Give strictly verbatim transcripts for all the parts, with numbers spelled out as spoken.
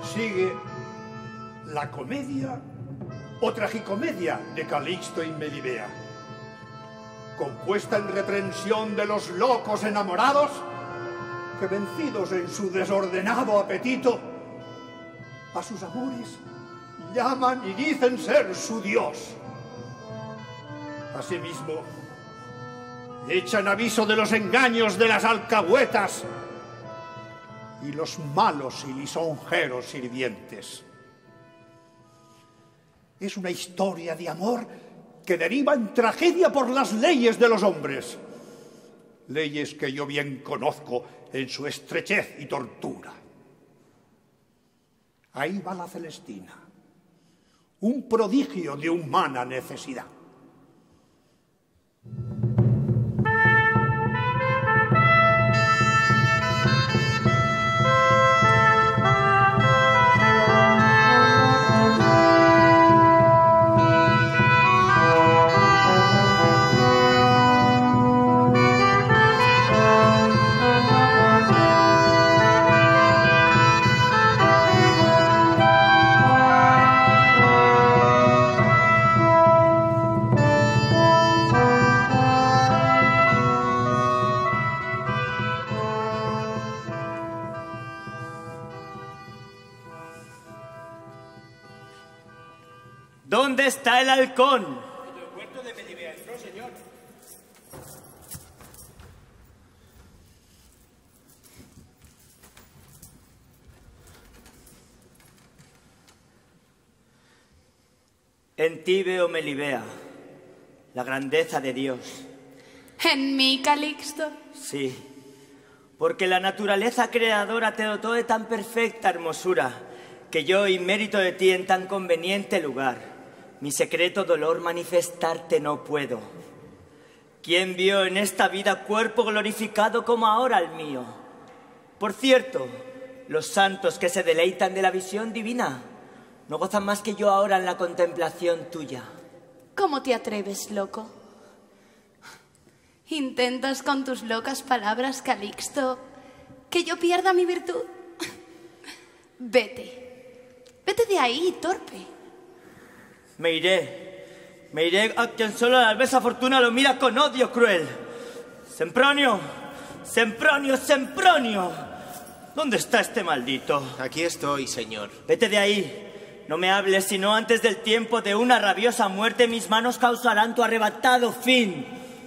Sigue la comedia o tragicomedia de Calixto y Melibea, compuesta en reprensión de los locos enamorados que, vencidos en su desordenado apetito, a sus amores llaman y dicen ser su Dios. Asimismo, echan aviso de los engaños de las alcahuetas y los malos y lisonjeros sirvientes. Es una historia de amor que deriva en tragedia por las leyes de los hombres, leyes que yo bien conozco en su estrechez y tortura. Ahí va la Celestina, un prodigio de humana necesidad. ¿Dónde está el halcón? En el puerto de Melibea entró, señor. En ti veo, Melibea, la grandeza de Dios. ¿En mí, Calixto? Sí, porque la naturaleza creadora te dotó de tan perfecta hermosura que yo, inmérito de ti en tan conveniente lugar, mi secreto dolor manifestarte no puedo. ¿Quién vio en esta vida cuerpo glorificado como ahora el mío? Por cierto, los santos que se deleitan de la visión divina no gozan más que yo ahora en la contemplación tuya. ¿Cómo te atreves, loco? ¿Intentas con tus locas palabras, Calixto, que yo pierda mi virtud? Vete. Vete de ahí, torpe. Me iré, me iré a quien solo la alvesa fortuna lo mira con odio cruel. Sempronio, Sempronio, Sempronio. ¿Dónde está este maldito? Aquí estoy, señor. Vete de ahí, no me hables, sino antes del tiempo de una rabiosa muerte mis manos causarán tu arrebatado fin.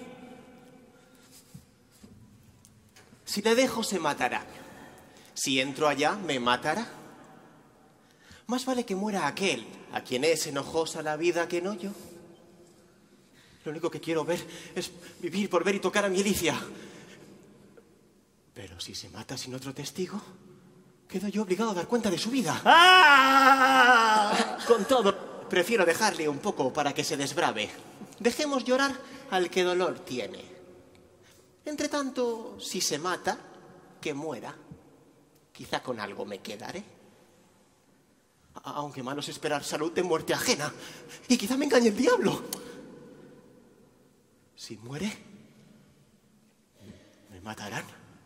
Si le dejo, se matará. Si entro allá, me matará. Más vale que muera aquel a quien es enojosa la vida que no yo. Lo único que quiero ver es vivir por ver y tocar a mi Alicia. Pero si se mata sin otro testigo, quedo yo obligado a dar cuenta de su vida. ¡Ah! Con todo, prefiero dejarle un poco para que se desbrave. Dejemos llorar al que dolor tiene. Entre tanto, si se mata, que muera. Quizá con algo me quedaré. Aunque malo es esperar salud de muerte ajena. Y quizá me engañe el diablo. Si muere, me matarán.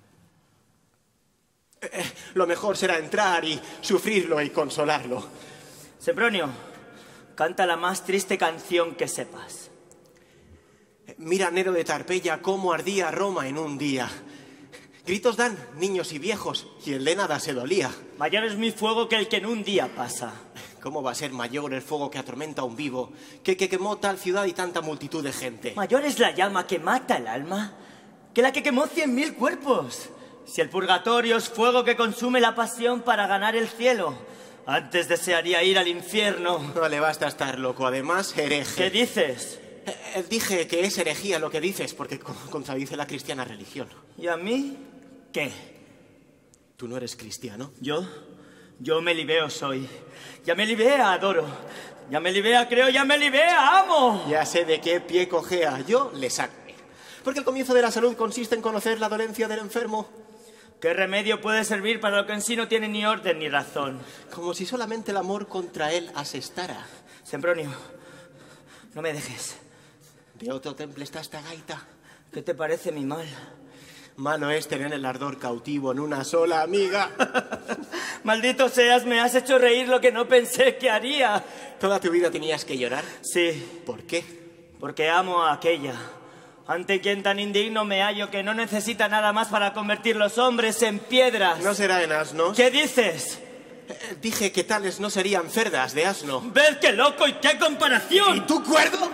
Eh, eh, lo mejor será entrar y sufrirlo y consolarlo. Sempronio, canta la más triste canción que sepas. Mira Nero de Tarpeya cómo ardía Roma en un día. Gritos dan niños y viejos, y el de nada se dolía. Mayor es mi fuego que el que en un día pasa. ¿Cómo va a ser mayor el fuego que atormenta a un vivo, que, que quemó tal ciudad y tanta multitud de gente? Mayor es la llama que mata el alma que la que quemó cien mil cuerpos. Si el purgatorio es fuego que consume la pasión para ganar el cielo, antes desearía ir al infierno. No le basta estar loco, además, hereje. ¿Qué dices? Eh, dije que es herejía lo que dices, porque contradice la cristiana religión. ¿Y a mí qué? ¿Tú no eres cristiano? ¿Yo? Yo Melibea soy. Ya Melibea adoro. Ya Melibea creo, ya Melibea amo. Ya sé de qué pie cojea. Yo le saco. Porque el comienzo de la salud consiste en conocer la dolencia del enfermo. ¿Qué remedio puede servir para lo que en sí no tiene ni orden ni razón? Como si solamente el amor contra él asestara. Sempronio, no me dejes. ¿De otro temple está esta gaita? ¿Qué te parece mi mal? Malo es tener el ardor cautivo en una sola amiga. Maldito seas, me has hecho reír lo que no pensé que haría. ¿Toda tu vida tenías que llorar? Sí. ¿Por qué? Porque amo a aquella, ante quien tan indigno me hallo que no necesita nada más para convertir los hombres en piedras. ¿No será en asnos? ¿Qué dices? Eh, dije que tales no serían cerdas de asno. ¡Ved qué loco y qué comparación! ¿Y tú, cuerdo?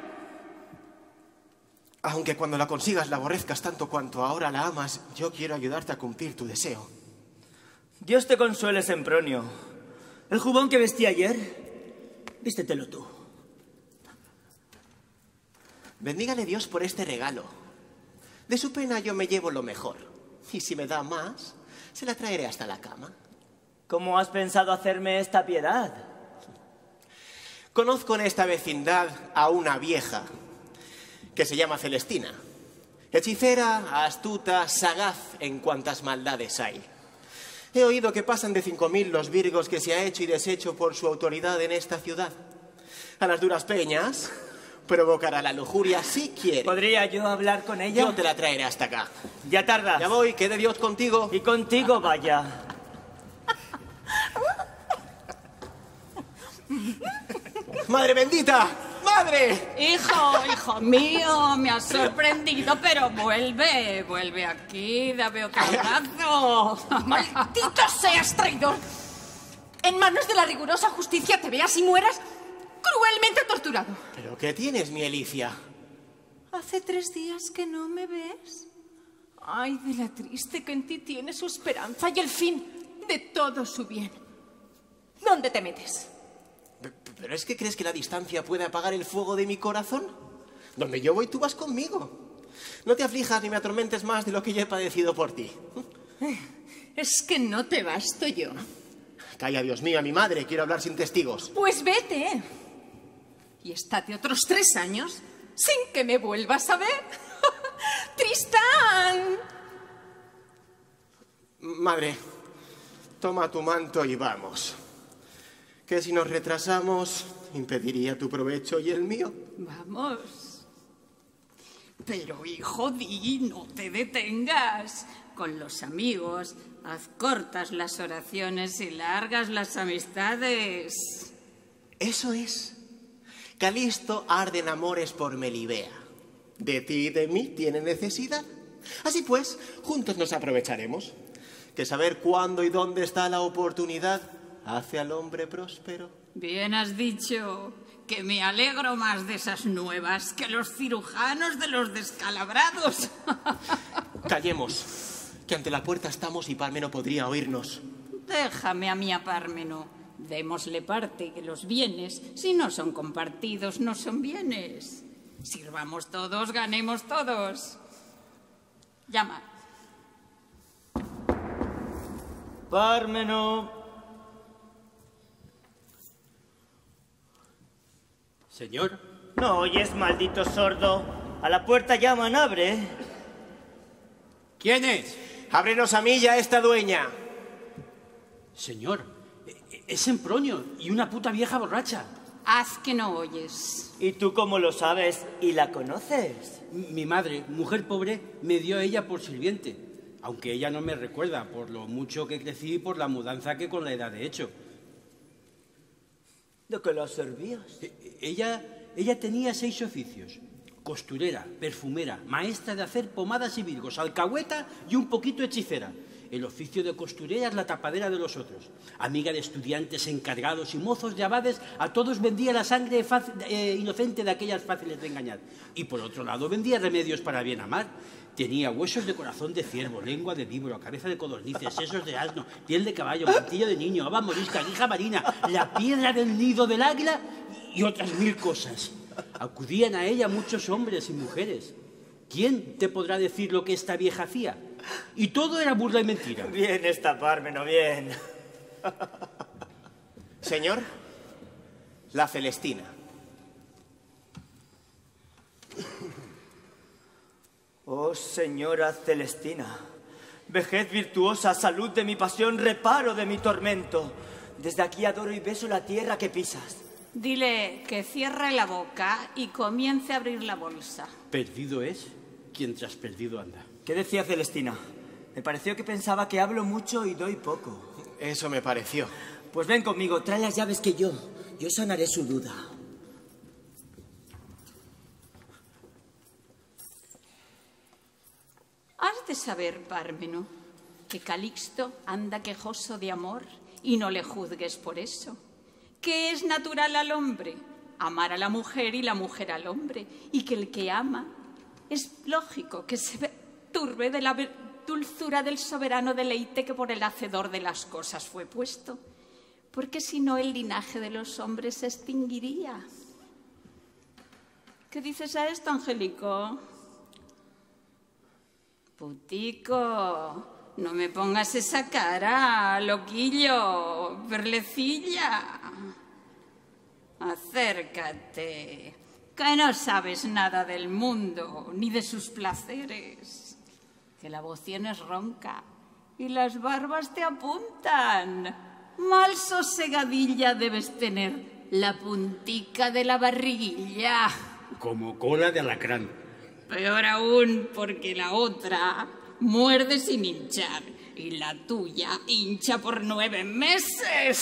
Aunque cuando la consigas la aborrezcas tanto cuanto ahora la amas, yo quiero ayudarte a cumplir tu deseo. Dios te consuele, Sempronio. El jubón que vestí ayer, vístetelo tú. Bendígale Dios por este regalo. De su pena yo me llevo lo mejor. Y si me da más, se la traeré hasta la cama. ¿Cómo has pensado hacerme esta piedad? Conozco en esta vecindad a una vieja que se llama Celestina. Hechicera, astuta, sagaz en cuantas maldades hay. He oído que pasan de cinco mil los virgos que se ha hecho y deshecho por su autoridad en esta ciudad. A las duras peñas provocará la lujuria si quiere. ¿Podría yo hablar con ella? Yo te la traeré hasta acá. Ya tardas. Ya voy, quede Dios contigo. Y contigo vaya. ¡Madre bendita! ¡Madre! Hijo, hijo mío, me has sorprendido, pero vuelve, vuelve aquí, dame otro abrazo. ¡Maldito seas, traidor! En manos de la rigurosa justicia te veas y mueras cruelmente torturado. ¿Pero qué tienes, mi Elicia? Hace tres días que no me ves. Ay, de la triste que en ti tiene su esperanza y el fin de todo su bien. ¿Dónde te metes? ¿Pero es que crees que la distancia puede apagar el fuego de mi corazón? Donde yo voy, tú vas conmigo. No te aflijas ni me atormentes más de lo que yo he padecido por ti. Es que no te basto yo. Calla, Dios mío, a mi madre. Quiero hablar sin testigos. Pues vete. Y estate otros tres años sin que me vuelvas a ver. ¡Tristán! Madre, toma tu manto y vamos. Que si nos retrasamos, impediría tu provecho y el mío. Vamos. Pero, hijo, di, no te detengas. Con los amigos, haz cortas las oraciones y largas las amistades. Eso es. Calisto arde en amores por Melibea. De ti y de mí tiene necesidad. Así pues, juntos nos aprovecharemos. Que saber cuándo y dónde está la oportunidad hace al hombre próspero. Bien has dicho, que me alegro más de esas nuevas que los cirujanos de los descalabrados. Callemos, que ante la puerta estamos y Pármeno podría oírnos. Déjame a mí a Pármeno. Démosle parte, que los bienes, si no son compartidos, no son bienes. Sirvamos todos, ganemos todos. Llama. Pármeno. Señor. ¿No oyes, maldito sordo? A la puerta llaman, abre. ¿Quién es? Ábrenos a mí y a esta dueña. Señor, es Sempronio y una puta vieja borracha. Haz que no oyes. ¿Y tú cómo lo sabes? ¿Y la conoces? Mi madre, mujer pobre, me dio a ella por sirviente, aunque ella no me recuerda por lo mucho que crecí y por la mudanza que con la edad he hecho. ¿De qué la servías? Ella, ella tenía seis oficios: costurera, perfumera, maestra de hacer pomadas y virgos, alcahueta y un poquito hechicera. El oficio de costurera es la tapadera de los otros. Amiga de estudiantes, encargados y mozos de abades, a todos vendía la sangre fácil, eh, inocente de aquellas fáciles de engañar. Y por otro lado vendía remedios para bien amar. Tenía huesos de corazón de ciervo, lengua de víbora, cabeza de codornices, sesos de asno, piel de caballo, martillo de niño, haba morisca, guija marina, la piedra del nido del águila y otras mil cosas. Acudían a ella muchos hombres y mujeres. ¿Quién te podrá decir lo que esta vieja hacía? Y todo era burla y mentira. Bien está, Pármeno, bien. Señor, la Celestina. Oh, señora Celestina, vejez virtuosa, salud de mi pasión, reparo de mi tormento. Desde aquí adoro y beso la tierra que pisas. Dile que cierre la boca y comience a abrir la bolsa. Perdido es quien tras perdido anda. ¿Qué decía Celestina? Me pareció que pensaba que hablo mucho y doy poco. Eso me pareció. Pues ven conmigo, trae las llaves que yo, yo sanaré su duda. Has de saber, Pármeno, que Calixto anda quejoso de amor y no le juzgues por eso. Que es natural al hombre amar a la mujer y la mujer al hombre, y que el que ama es lógico que se turbe de la dulzura del soberano deleite que por el hacedor de las cosas fue puesto, porque si no el linaje de los hombres se extinguiría. ¿Qué dices a esto, Angélico? Putico, no me pongas esa cara, loquillo, perlecilla. Acércate, que no sabes nada del mundo ni de sus placeres, que la voz tienes ronca y las barbas te apuntan. Mal sosegadilla debes tener la puntica de la barriguilla. Como cola de alacrán. Peor aún, porque la otra muerde sin hinchar y la tuya hincha por nueve meses.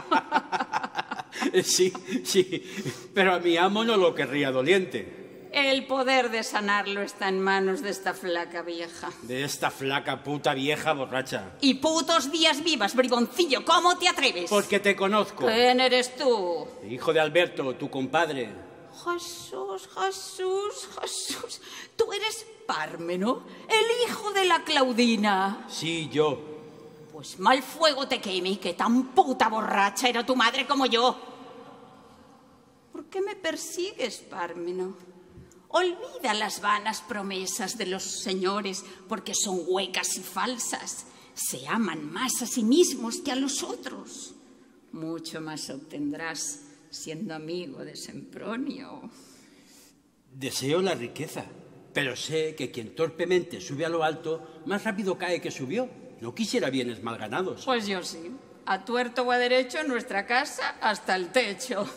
Sí, sí, pero a mi amo no lo querría doliente. El poder de sanarlo está en manos de esta flaca vieja. De esta flaca puta vieja borracha. Y putos días vivas, briboncillo, ¿cómo te atreves? Porque te conozco. ¿Quién eres tú? Hijo de Alberto, tu compadre. Jesús, Jesús, Jesús. ¿Tú eres Pármeno, el hijo de la Claudina? Sí, yo. Pues mal fuego te queme, que tan puta borracha era tu madre como yo. ¿Por qué me persigues, Pármeno? Olvida las vanas promesas de los señores, porque son huecas y falsas. Se aman más a sí mismos que a los otros. Mucho más obtendrás siendo amigo de Sempronio. Deseo la riqueza, pero sé que quien torpemente sube a lo alto, más rápido cae que subió. No quisiera bienes mal ganados. Pues yo sí. A tuerto o a derecho en nuestra casa hasta el techo.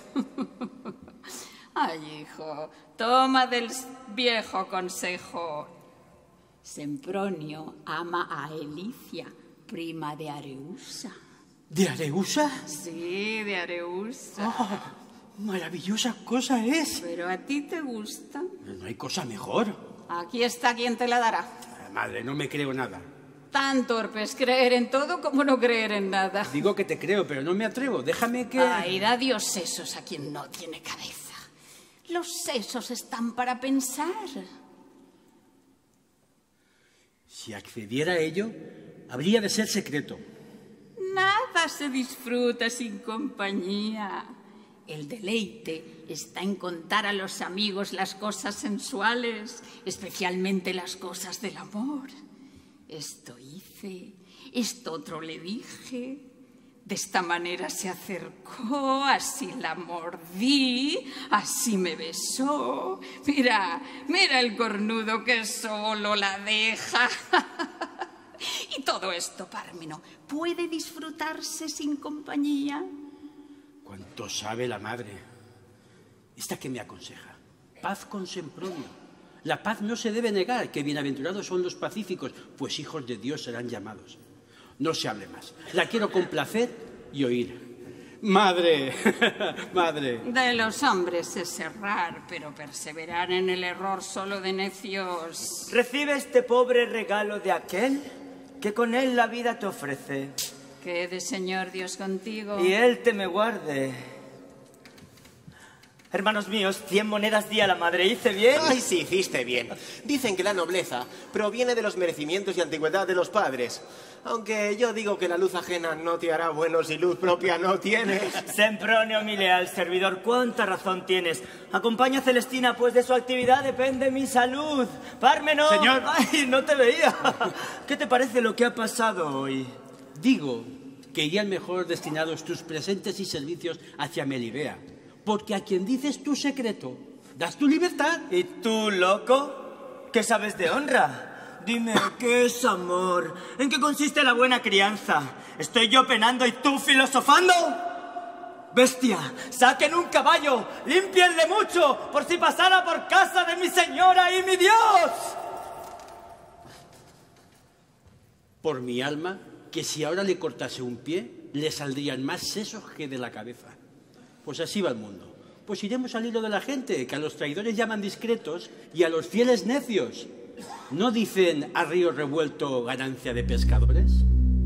Ay, hijo, toma del viejo consejo. Sempronio ama a Elicia, prima de Areusa. ¿De Areusa? Sí, de Areusa. Oh, maravillosa cosa es. ¿Pero a ti te gusta? No hay cosa mejor. Aquí está quien te la dará. Madre, no me creo nada. Tan torpe es creer en todo como no creer en nada. Digo que te creo, pero no me atrevo. Déjame que... Ay, da Dios sesos a quien no tiene cabeza. Los sesos están para pensar. Si accediera a ello, habría de ser secreto. Nada se disfruta sin compañía. El deleite está en contar a los amigos las cosas sensuales, especialmente las cosas del amor. Esto hice, esto otro le dije. De esta manera se acercó, así la mordí, así me besó. Mira, mira el cornudo que solo la deja. Y todo esto, Pármeno, ¿puede disfrutarse sin compañía? ¿Cuánto sabe la madre? Esta que me aconseja. Paz con Sempronio. La paz no se debe negar, que bienaventurados son los pacíficos, pues hijos de Dios serán llamados. No se hable más. La quiero complacer y oír. Madre, madre. De los hombres es errar, pero perseverar en el error solo de necios. Recibe este pobre regalo de aquel que con él la vida te ofrece. Quede, Señor Dios, contigo. Y él te me guarde. Hermanos míos, cien monedas di a la madre. ¿Hice bien? Ay, sí, hiciste bien. Dicen que la nobleza proviene de los merecimientos y antigüedad de los padres. Aunque yo digo que la luz ajena no te hará bueno si luz propia no tienes. Sempronio, mi leal servidor, cuánta razón tienes. Acompaña a Celestina, pues de su actividad depende mi salud. Pármeno. Señor. Ay, no te veía. ¿Qué te parece lo que ha pasado hoy? Digo que irían mejor destinados tus presentes y servicios hacia Melibea. Porque a quien dices tu secreto, das tu libertad. ¿Y tú, loco? ¿Qué sabes de honra? Dime, ¿qué es amor? ¿En qué consiste la buena crianza? ¿Estoy yo penando y tú filosofando? ¡Bestia! ¡Saquen un caballo! ¡Límpienle mucho! ¡Por si pasara por casa de mi señora y mi Dios! Por mi alma, que si ahora le cortase un pie, le saldrían más sesos que de la cabeza. Pues así va el mundo. Pues iremos al hilo de la gente, que a los traidores llaman discretos y a los fieles necios. ¿No dicen a río revuelto ganancia de pescadores?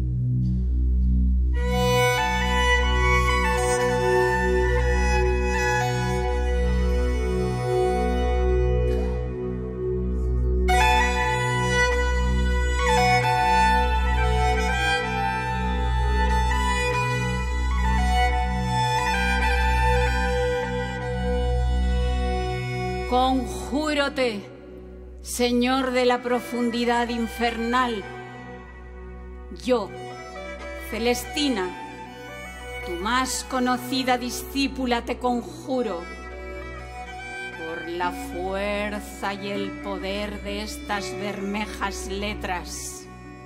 Conjúrote, Señor de la profundidad infernal, yo, Celestina, tu más conocida discípula, te conjuro, por la fuerza y el poder de estas bermejas letras,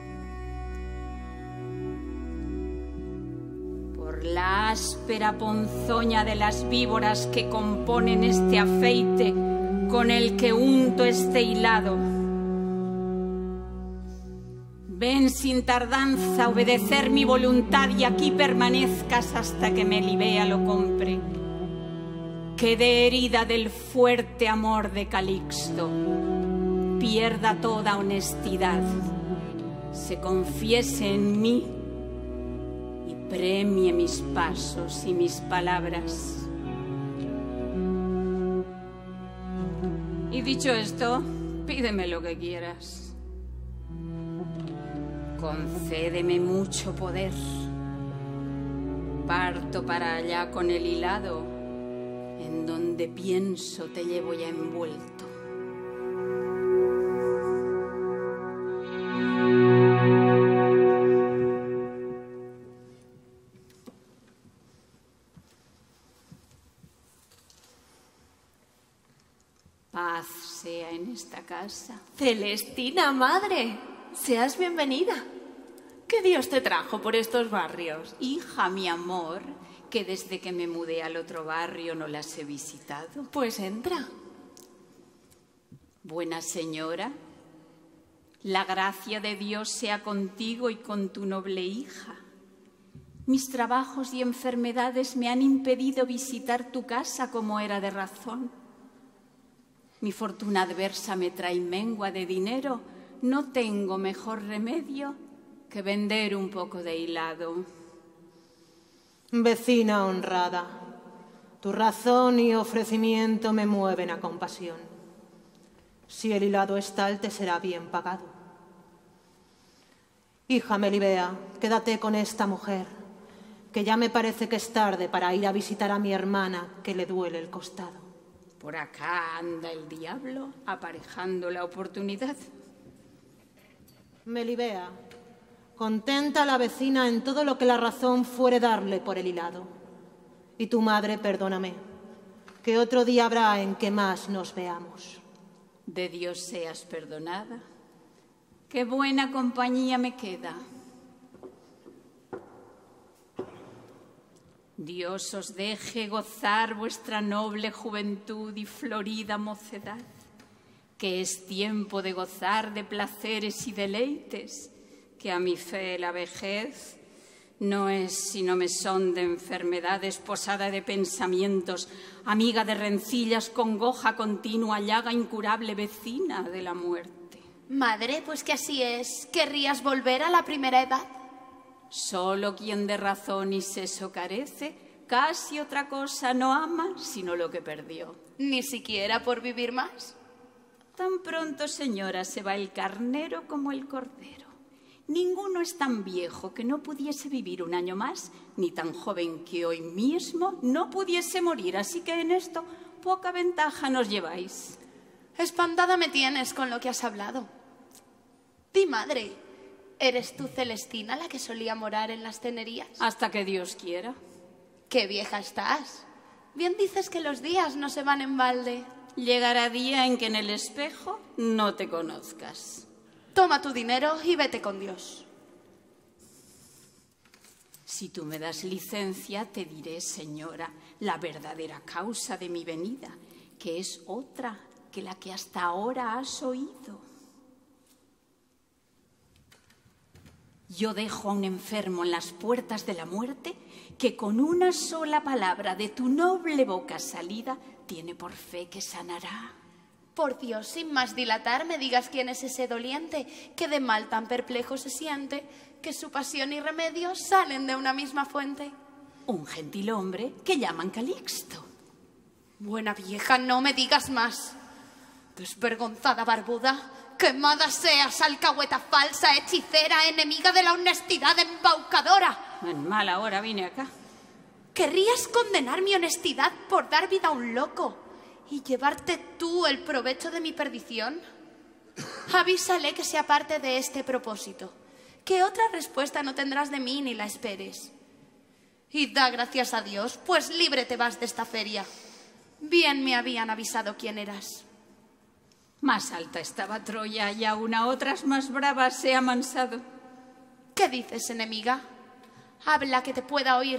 por la áspera ponzoña de las víboras que componen este afeite con el que unto este hilado. Ven sin tardanza a obedecer mi voluntad y aquí permanezcas hasta que Melibea lo compre. Quede herida del fuerte amor de Calixto, pierda toda honestidad, se confiese en mí y premie mis pasos y mis palabras. Y dicho esto, pídeme lo que quieras. Concédeme mucho poder. Parto para allá con el hilado, en donde pienso te llevo ya envuelto. Paz sea en esta casa. Celestina, madre, seas bienvenida. ¿Qué Dios te trajo por estos barrios? Hija, mi amor, que desde que me mudé al otro barrio no las he visitado. Pues entra. Buena señora, la gracia de Dios sea contigo y con tu noble hija. Mis trabajos y enfermedades me han impedido visitar tu casa como era de razón. Mi fortuna adversa me trae mengua de dinero. No tengo mejor remedio que vender un poco de hilado. Vecina honrada, tu razón y ofrecimiento me mueven a compasión. Si el hilado es tal, te será bien pagado. Hija Melibea, quédate con esta mujer, que ya me parece que es tarde para ir a visitar a mi hermana, que le duele el costado. Por acá anda el diablo aparejando la oportunidad. Melibea, contenta a la vecina en todo lo que la razón fuere darle por el hilado. Y tu madre, perdóname, que otro día habrá en que más nos veamos. De Dios seas perdonada. Qué buena compañía me queda. Dios os deje gozar vuestra noble juventud y florida mocedad, que es tiempo de gozar de placeres y deleites, que a mi fe la vejez no es sino mesón de enfermedades, posada de pensamientos, amiga de rencillas, congoja continua, llaga incurable, vecina de la muerte. Madre, pues que así es. ¿Querrías volver a la primera edad? Solo quien de razón y seso carece, casi otra cosa no ama, sino lo que perdió. ¿Ni siquiera por vivir más? Tan pronto, señora, se va el carnero como el cordero. Ninguno es tan viejo que no pudiese vivir un año más, ni tan joven que hoy mismo no pudiese morir. Así que en esto poca ventaja nos lleváis. Espantada me tienes con lo que has hablado. Di, madre, ¿eres tú Celestina la que solía morar en las tenerías? Hasta que Dios quiera. ¡Qué vieja estás! Bien dices que los días no se van en balde. Llegará día en que en el espejo no te conozcas. Toma tu dinero y vete con Dios. Si tú me das licencia, te diré, señora, la verdadera causa de mi venida, que es otra que la que hasta ahora has oído. Yo dejo a un enfermo en las puertas de la muerte que con una sola palabra de tu noble boca salida tiene por fe que sanará. Por Dios, sin más dilatar, me digas quién es ese doliente que de mal tan perplejo se siente, que su pasión y remedio salen de una misma fuente. Un gentil hombre que llaman Calixto. Buena vieja, no me digas más. Desvergonzada barbuda, quemada seas, alcahueta falsa, hechicera, enemiga de la honestidad embaucadora. En mala hora vine acá. ¿Querrías condenar mi honestidad por dar vida a un loco y llevarte tú el provecho de mi perdición? Avísale que se aparte de este propósito, que otra respuesta no tendrás de mí ni la esperes. Y da gracias a Dios, pues libre te vas de esta feria. Bien me habían avisado quién eras. Más alta estaba Troya y aún a otras más bravas se ha amansado. ¿Qué dices, enemiga? Habla que te pueda oír.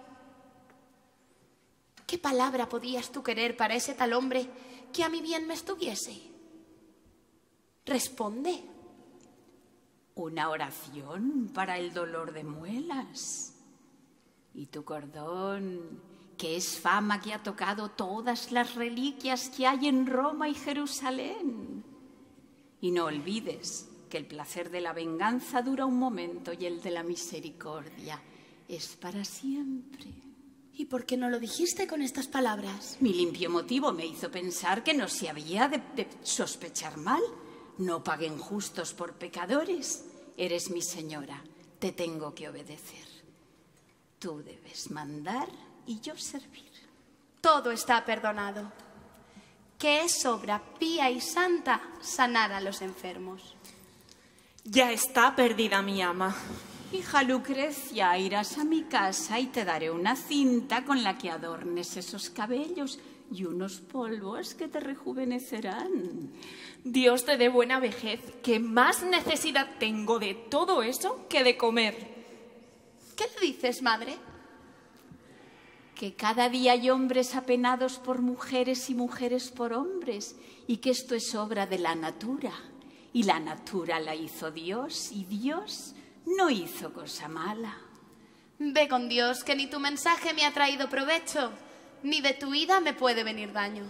¿Qué palabra podías tú querer para ese tal hombre que a mi bien me estuviese? Responde. Una oración para el dolor de muelas. Y tu cordón, que es fama que ha tocado todas las reliquias que hay en Roma y Jerusalén. Y no olvides que el placer de la venganza dura un momento y el de la misericordia es para siempre. ¿Y por qué no lo dijiste con estas palabras? Mi limpio motivo me hizo pensar que no se había de, de sospechar mal. No paguen justos por pecadores. Eres mi señora, te tengo que obedecer. Tú debes mandar y yo servir. Todo está perdonado. Que es obra pía y santa sanar a los enfermos. Ya está perdida mi ama. Hija Lucrecia, irás a mi casa y te daré una cinta con la que adornes esos cabellos y unos polvos que te rejuvenecerán. Dios te dé buena vejez, que más necesidad tengo de todo eso que de comer. ¿Qué le dices, madre? Que cada día hay hombres apenados por mujeres y mujeres por hombres, y que esto es obra de la natura. Y la natura la hizo Dios, y Dios no hizo cosa mala. Ve con Dios, que ni tu mensaje me ha traído provecho, ni de tu ida me puede venir daño.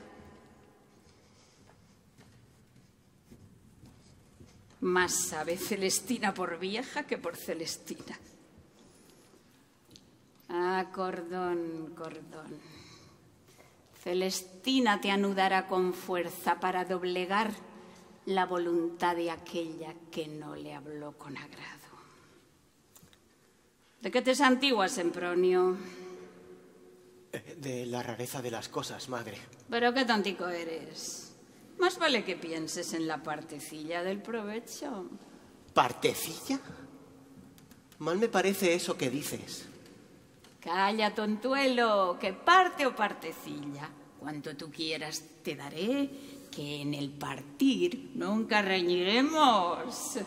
Más sabe Celestina por vieja que por Celestina. Ah, cordón, cordón. Celestina te anudará con fuerza para doblegar la voluntad de aquella que no le habló con agrado. ¿De qué te santiguas, Sempronio? De la rareza de las cosas, madre. Pero qué tontico eres. Más vale que pienses en la partecilla del provecho. ¿Partecilla? Mal me parece eso que dices. Calla, tontuelo, que parte o partecilla. Cuanto tú quieras te daré, que en el partir nunca reñiremos.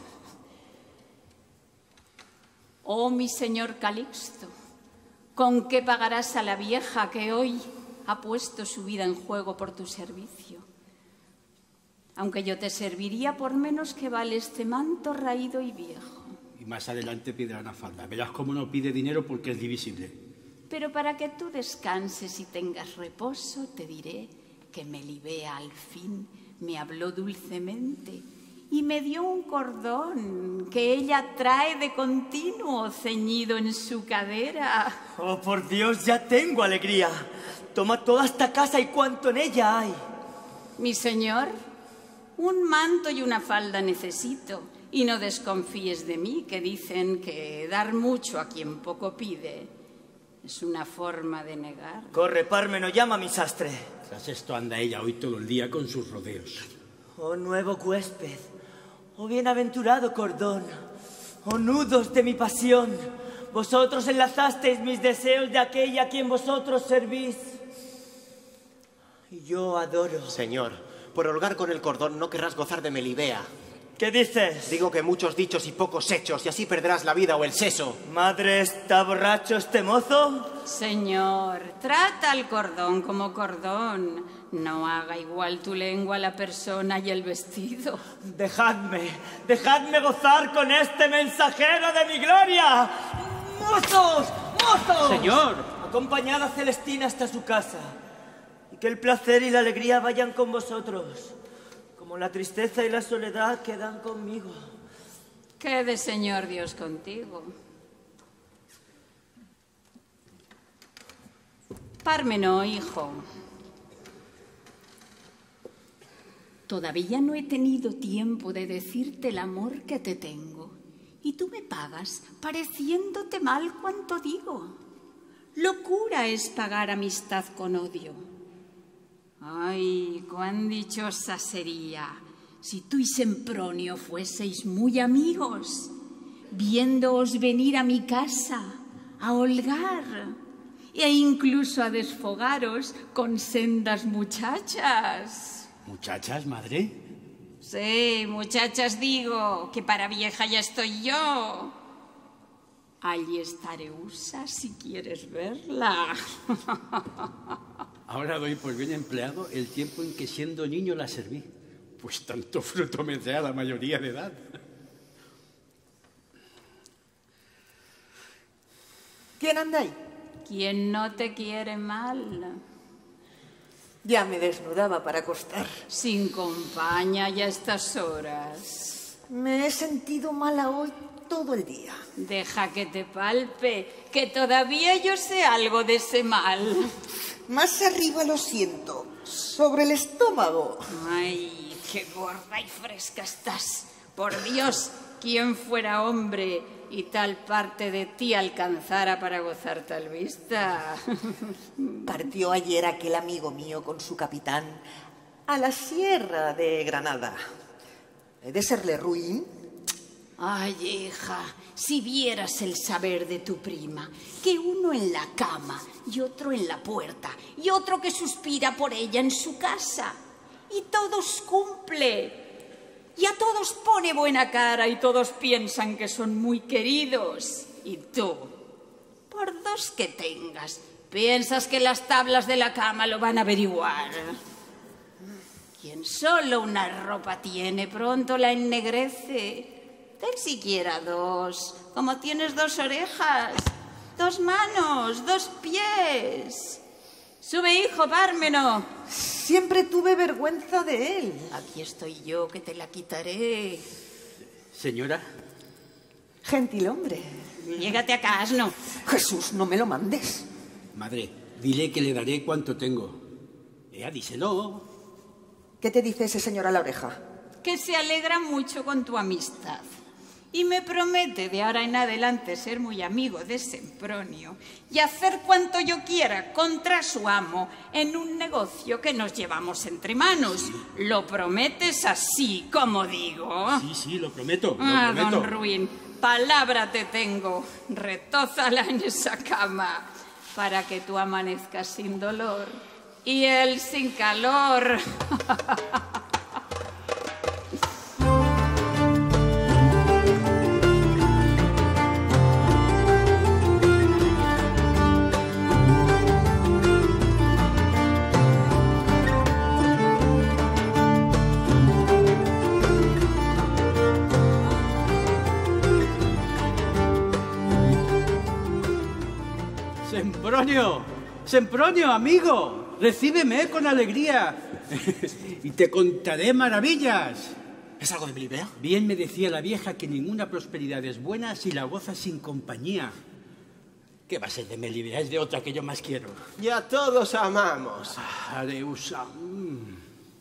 Oh, mi señor Calixto, ¿con qué pagarás a la vieja que hoy ha puesto su vida en juego por tu servicio? Aunque yo te serviría por menos que vale este manto raído y viejo. Y más adelante pedirá una falda. Verás cómo no pide dinero porque es divisible. Pero para que tú descanses y tengas reposo, te diré que Melibea al fin me habló dulcemente y me dio un cordón que ella trae de continuo ceñido en su cadera. Oh, por Dios, ya tengo alegría. Toma toda esta casa y cuanto en ella hay. Mi señor, un manto y una falda necesito. Y no desconfíes de mí, que dicen que dar mucho a quien poco pide es una forma de negar. Corre, Pármeno, llama a mi sastre. Tras esto anda ella hoy todo el día con sus rodeos. Oh, nuevo huésped, oh bienaventurado cordón, oh nudos de mi pasión, vosotros enlazasteis mis deseos de aquella a quien vosotros servís. Y yo adoro. Señor, por holgar con el cordón no querrás gozar de Melibea. ¿Qué dices? Digo que muchos dichos y pocos hechos, y así perderás la vida o el seso. Madre, ¿está borracho este mozo? Señor, trata al cordón como cordón. No haga igual tu lengua la persona y el vestido. Dejadme, dejadme gozar con este mensajero de mi gloria. ¡Mozos! ¡Mozos! Señor. Acompañad a Celestina hasta su casa. Y que el placer y la alegría vayan con vosotros, como la tristeza y la soledad quedan conmigo. Quede, Señor Dios, contigo. Pármeno, hijo. Todavía no he tenido tiempo de decirte el amor que te tengo. Y tú me pagas pareciéndote mal cuanto digo. Locura es pagar amistad con odio. Ay, cuán dichosa sería si tú y Sempronio fueseis muy amigos, viéndoos venir a mi casa a holgar e incluso a desfogaros con sendas muchachas. ¿Muchachas, madre? Sí, muchachas digo, que para vieja ya estoy yo. Allí está Areusa, si quieres verla. Ahora doy por bien empleado el tiempo en que siendo niño la serví, pues tanto fruto me da la mayoría de edad. ¿Quién anda ahí? ¿Quién no te quiere mal? Ya me desnudaba para acostar. Sin compañía ya a estas horas. Me he sentido mala hoy todo el día. Deja que te palpe, que todavía yo sé algo de ese mal. Más arriba lo siento, sobre el estómago. Ay, qué gorda y fresca estás. Por Dios, ¿quién fuera hombre y tal parte de ti alcanzara para gozar tal vista? Partió ayer aquel amigo mío con su capitán a la sierra de Granada. ¿He de serle ruin? Ay, hija, si vieras el saber de tu prima, que uno en la cama y otro en la puerta y otro que suspira por ella en su casa, y todos cumple. Y a todos pone buena cara y todos piensan que son muy queridos. Y tú, por dos que tengas, piensas que las tablas de la cama lo van a averiguar. Quien solo una ropa tiene, pronto la ennegrece. Ten siquiera dos, como tienes dos orejas, dos manos, dos pies. Sube, hijo, Pármeno. Siempre tuve vergüenza de él. Aquí estoy yo, que te la quitaré. Señora. Gentil hombre. Llégate acá, asno. Jesús, no me lo mandes. Madre, dile que le daré cuanto tengo. Ea, díselo. ¿Qué te dice ese señor a la oreja? Que se alegra mucho con tu amistad. Y me promete de ahora en adelante ser muy amigo de Sempronio y hacer cuanto yo quiera contra su amo en un negocio que nos llevamos entre manos. ¿Lo prometes así, como digo? Sí, sí, lo prometo, lo ah, prometo. Don Ruin, palabra te tengo. Retózala en esa cama para que tú amanezcas sin dolor y él sin calor. Sempronio, Sempronio, amigo, recíbeme con alegría y te contaré maravillas. ¿Es algo de Melibea? Bien me decía la vieja que ninguna prosperidad es buena si la gozas sin compañía. ¿Qué va a ser de Melibea? Es de otra que yo más quiero. Ya todos amamos. Ah, Areusa. Mm.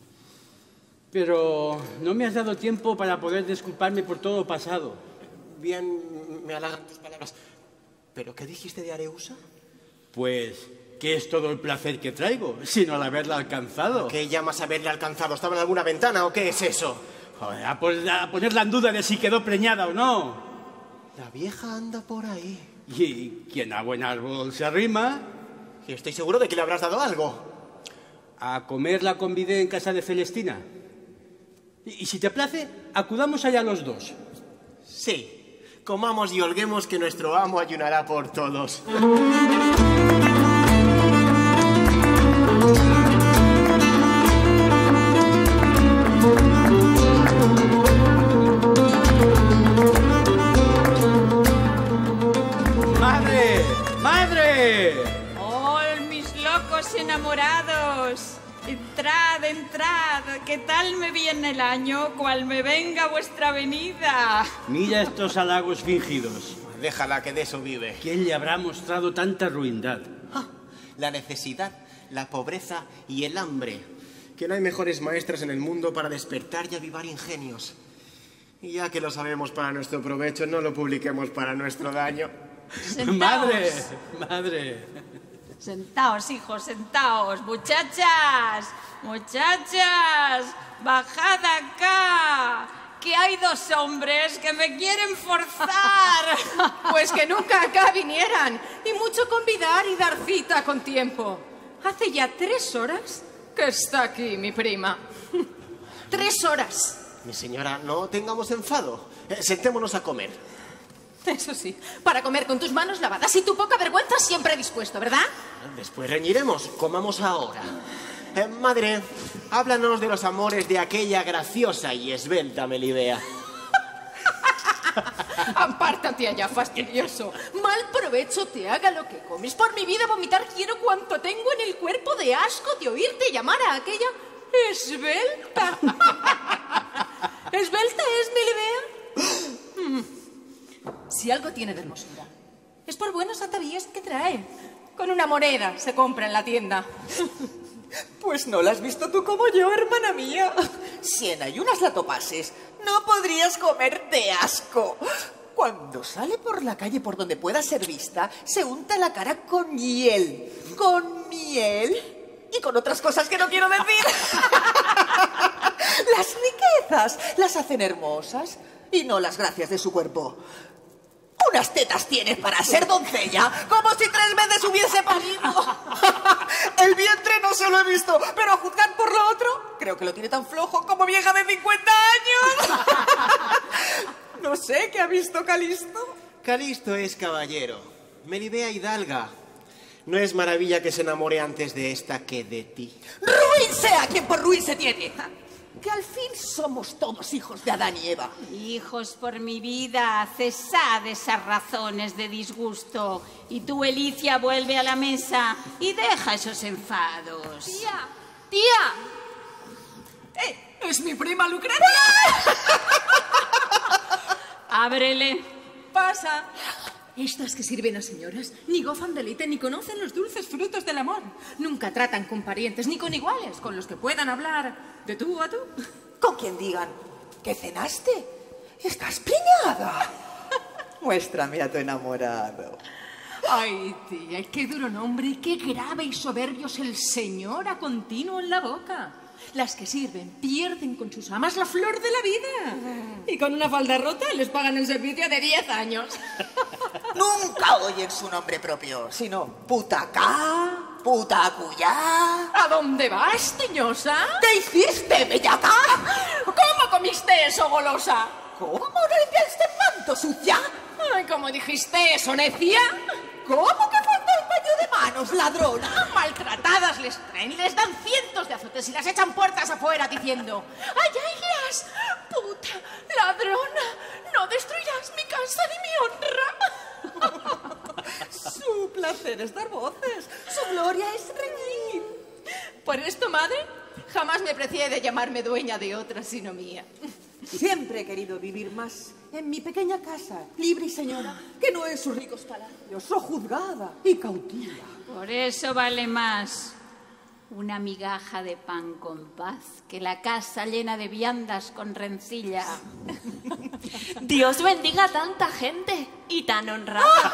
Pero no me has dado tiempo para poder disculparme por todo pasado. Bien, me halagan tus palabras. ¿Pero qué dijiste de Areusa? Pues, ¿qué es todo el placer que traigo, sino al haberla alcanzado? ¿Qué llamas haberle alcanzado? ¿Estaba en alguna ventana o qué es eso? Joder, a, pon- a ponerla en duda de si quedó preñada o no. La vieja anda por ahí. Y quien a buen árbol se arrima. Y estoy seguro de que le habrás dado algo. A comer la convidé en casa de Celestina. Y, y si te place, acudamos allá los dos. Sí. Comamos y holguemos que nuestro amo ayunará por todos. amigos enamorados, entrad, entrad. ¿Qué tal me viene el año? Cual me venga vuestra venida. Mira estos halagos fingidos. Déjala, que de eso vive. ¿Quién le habrá mostrado tanta ruindad? Ah, la necesidad, la pobreza y el hambre. Que no hay mejores maestras en el mundo para despertar y avivar ingenios. Y ya que lo sabemos para nuestro provecho, no lo publiquemos para nuestro daño. Sentaos. ¡Madre! ¡Madre! Sentaos, hijos, sentaos. Muchachas, muchachas, bajad acá. Que hay dos hombres que me quieren forzar. Pues que nunca acá vinieran. Y mucho convidar y dar cita con tiempo. Hace ya tres horas que está aquí mi prima. Tres horas. Mi señora, no tengamos enfado. Eh, sentémonos a comer. Eso sí, para comer con tus manos lavadas y tu poca vergüenza siempre dispuesto, ¿verdad? Después reñiremos. Comamos ahora. Eh, madre, háblanos de los amores de aquella graciosa y esbelta Melibea. Apártate allá, fastidioso. Mal provecho te haga lo que comes. Por mi vida vomitar quiero cuanto tengo en el cuerpo de asco de oírte llamar a aquella esbelta. ¿Esbelta es Melibea? Si algo tiene de hermosura, es por buenos atavíos que trae. Con una moneda se compra en la tienda. Pues no la has visto tú como yo, hermana mía. Si en ayunas la topases, no podrías comer de asco. Cuando sale por la calle por donde pueda ser vista, se unta la cara con miel. Con miel y con otras cosas que no quiero decir. Las riquezas las hacen hermosas y no las gracias de su cuerpo. Unas tetas tienes para ser doncella, como si tres veces hubiese parido. El vientre no se lo he visto, pero a juzgar por lo otro, creo que lo tiene tan flojo como vieja de cincuenta años. No sé, ¿qué ha visto Calisto? Calisto es caballero. Melibea hidalga. No es maravilla que se enamore antes de esta que de ti. ¡Ruin sea quien por ruin se tiene! Que al fin somos todos hijos de Adán y Eva. Hijos, por mi vida, cesad esas razones de disgusto. Y tú, Elicia, vuelve a la mesa y deja esos enfados. Tía, tía. Eh, es mi prima Lucrecia. Ábrele. Pasa. Estas que sirven a señoras ni gozan de leite ni conocen los dulces frutos del amor. Nunca tratan con parientes ni con iguales, con los que puedan hablar de tú a tú. Con quien digan, ¿qué cenaste? ¿Estás preñada? Muéstrame a tu enamorado. Ay, tía, qué duro nombre, qué grave y soberbio es el señor a continuo en la boca. Las que sirven pierden con sus amas la flor de la vida. Y con una falda rota les pagan el servicio de diez años. Nunca oyen su nombre propio, sino puta acá, puta acullá. ¿A dónde vas, tiñosa? ¿Qué hiciste, bellaca? ¿Cómo comiste eso, golosa? ¿Cómo no limpiaste el manto, sucia? Ay, ¿cómo dijiste eso, necia? ¿Cómo que falta el baño de manos, ladrona? Maltratadas les traen, les dan cientos de azotes y las echan puertas afuera diciendo: ¡ay, haylas! ¡Puta ladrona! ¡No destruirás mi casa ni mi honra! Su placer es dar voces, su gloria es reñir. Por esto, madre, jamás me precié de llamarme dueña de otra sino mía. Siempre he querido vivir más en mi pequeña casa, libre y señora, que no en sus ricos palacios, sojuzgada y cautiva. Por eso vale más una migaja de pan con paz que la casa llena de viandas con rencilla. Dios bendiga a tanta gente y tan honrada.